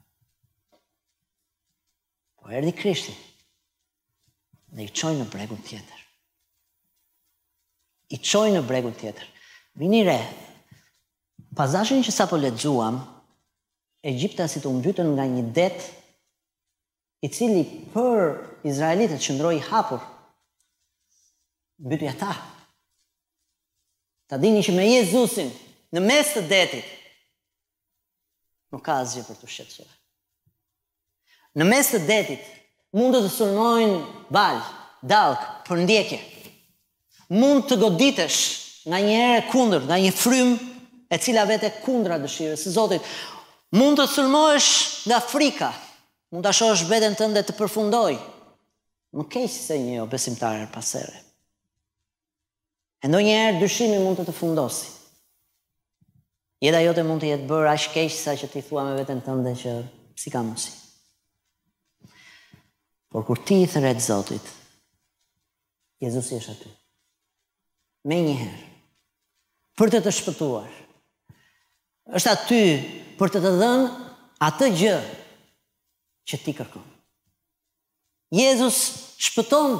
[SPEAKER 2] Po erdhi Krishti dhe i çoi në bregun tjetër. I çoi në bregun tjetër. Vini re, pazashin që sapo lexuam, egjiptasit u mbytën nga një det i cili për izraelitët qëndroi i hapur. Mbytja ta. Ta dini që me Jezusin në mes të detit nuk ka asgjë për të shqetësuar. Në mes të detit mund të sulmojnë balë, dallk, për ndjekje. Mund të goditesh nga një erë kundër, nga një frym e cila vete kundra dëshirës së Zotit. Mund të sulmohesh nga frika, mund ta shohësh veten tënde të përfundoj. Nuk keq se një jo besimtar pasere. E ndonjëherë dyshimi mund të të fundosi. Jeta jote mund të jetë bërë aq keq sa që ti thua me veten tënde që si ka mundsi. Por kur ti i thret Zotit, Jezusi është aty. Me njëherë, për të të shpëtuar. Është aty për të të dhënë atë gjë që ti kërkon. Jezus shpëton,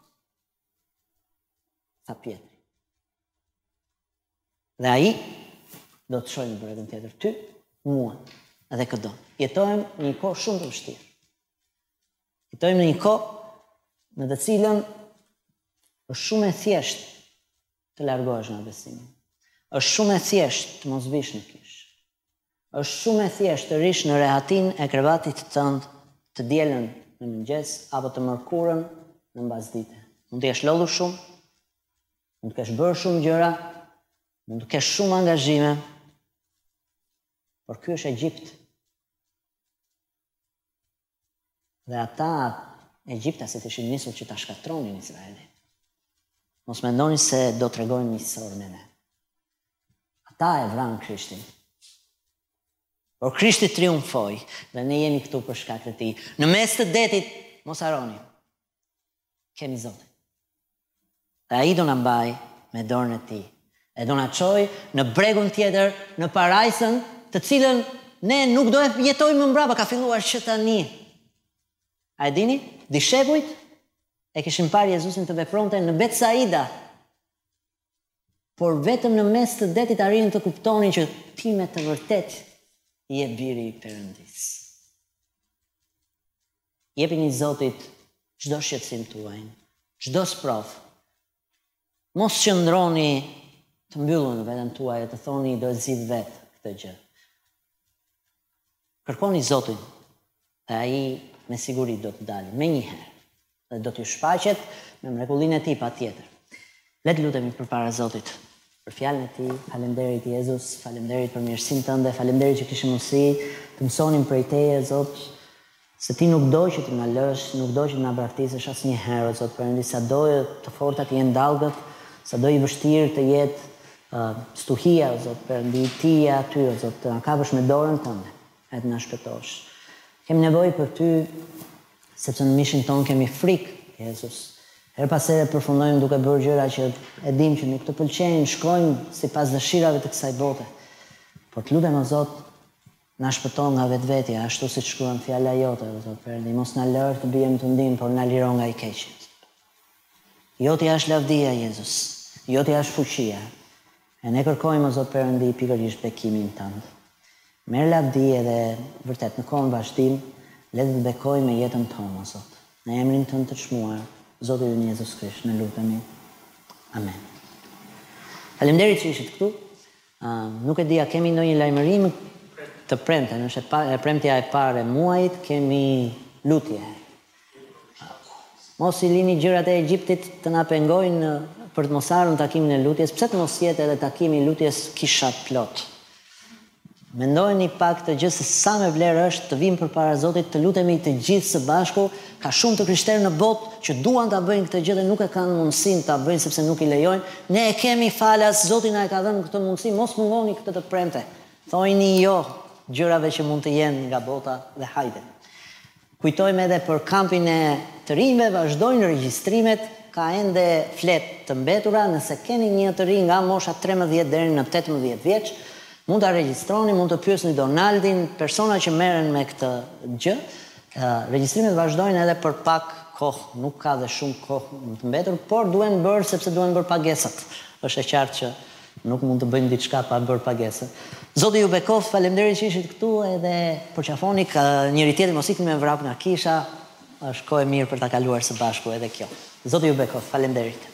[SPEAKER 2] tha Pietri. Dhe ai do të shojë në bregun tjetër ty, mua edhe këtë. Jetojmë në një kohë shumë të vështirë. Jetojmë në një kohë në të cilën është shumë e thjeshtë të largohesh nga besimi. Është shumë e thjeshtë të mos vish në kish. Është shumë e thjeshtë të rish në rehatin e krevatit tënd të dielën në mëngjes apo të mërkurën në mbasdite. Mund të jesh lodhur shumë, mund të kesh bërë shumë gjëra, mund të kesh shumë angazhime, por ky është Egjipt. Dhe ata egjiptasit ishin nisur që ta shkatronin Izraelin. Mos mendoni se do të tregojnë miqësor me ne. Ata e vranë Krishtin. Por Krishti triumfoi dhe ne jemi këtu për shkak të tij. Në mes të detit, mos harroni, kemi Zotin. Dhe ai do na mbaj me dorën e tij. E do na çojë në bregun tjetër, në parajsën, të cilën ne nuk do e jetojmë më mbrapa, ka filluar që tani. A e dini? Dishepujt e kishin parë Jezusin të vepronte në Betsaida. Por vetëm në mes të detit arrin të kuptonin që ti me të vërtet je biri i Perëndis. Jepini Zotit çdo shqetësim tuaj, çdo sprov. Mos qëndroni të mbyllur në veten tuaj e të thoni do e zgjidh vetë këtë gjë. Kërkoni Zotin, dhe ai me siguri do të dalë me njëherë, dhe do t'ju shfaqet me mrekullinë e tij patjetër. Le të lutemi përpara Zotit për fjalën e tij. Faleminderit Jezus, faleminderit për mirësinë tënde, faleminderit që kishim mundësi të mësonim prej Teje, Zot, se Ti nuk do që të na lësh, nuk do që të na braktisësh asnjëherë, Zot, Perëndi, sa do të forta të jenë dallgët, sa do i vështirë të jetë uh, stuhia, Zot, Perëndi, Ti je aty, Zot, të na kapësh me dorën tënde, e të na shpëtosh. Kemi nevojë për Ty, sepse në mishin ton kemi frikë, Jezus. Her pas here përfundojmë duke bërë gjëra që e dim që nuk të pëlqejnë, shkojmë sipas dëshirave të kësaj bote. Por të lutem o Zot, na shpëton nga vetvetja, ashtu siç shkruan fjala jote, o Zot Perëndi, mos na lër të bijmë të ndim, por na liro nga i keqi. Joti është lavdia, Jezus. Joti është fuqia. E ne kërkojmë o Zot Perëndi pikërisht bekimin tënd. Merr lavdi edhe vërtet në kohën vazhdim, le të bekojmë me jetën tonë, o Zot. Në emrin tënd të çmuar, Zoti ynë Jezus Krisht, ne lutemi. Amen. Faleminderit që ishit këtu. Uh, nuk e di a kemi ndonjë lajmërim të premte, nëse e premtja e parë e muajit, kemi lutje. Mos i lini gjërat e Egjiptit të na pengojnë për të mos ardhur në takimin e lutjes. Pse të mos jetë edhe takimi i lutjes kishat plot? Mendojeni pak të gjë se sa me vlerë është të vim përpara Zotit, të lutemi të gjithë së bashku. Ka shumë të krishterë në botë që duan ta bëjnë këtë gjë dhe nuk e kanë mundësinë ta bëjnë sepse nuk i lejojnë. Ne e kemi falas, Zoti na e ka dhënë këtë mundësi, mos mungoni këtë të premte. Thojni jo gjërave që mund të jenë nga bota dhe hajde. Kujtojmë edhe për kampin e të rinjve, vazhdojnë regjistrimet, ka ende flet të mbetura, nëse keni një të rinj nga mosha tremëdhjetë deri në tetëmbëdhjetë vjeç, mund ta regjistroni, mund të pyesni Donaldin, persona që merren me këtë gjë. Uh, regjistrimet vazhdojnë edhe për pak kohë, nuk ka dhe shumë kohë të mbetur, por duhen bërë sepse duhen bërë pagesat. Është e qartë që nuk mund të bëjmë diçka pa bërë pagesë. Zoti ju bekof, faleminderit që ishit këtu edhe përqafoni ka njëri tjetrin mos ikni me vrap nga kisha, është kohë e mirë për ta kaluar së bashku edhe kjo. Zoti ju bekof, faleminderit.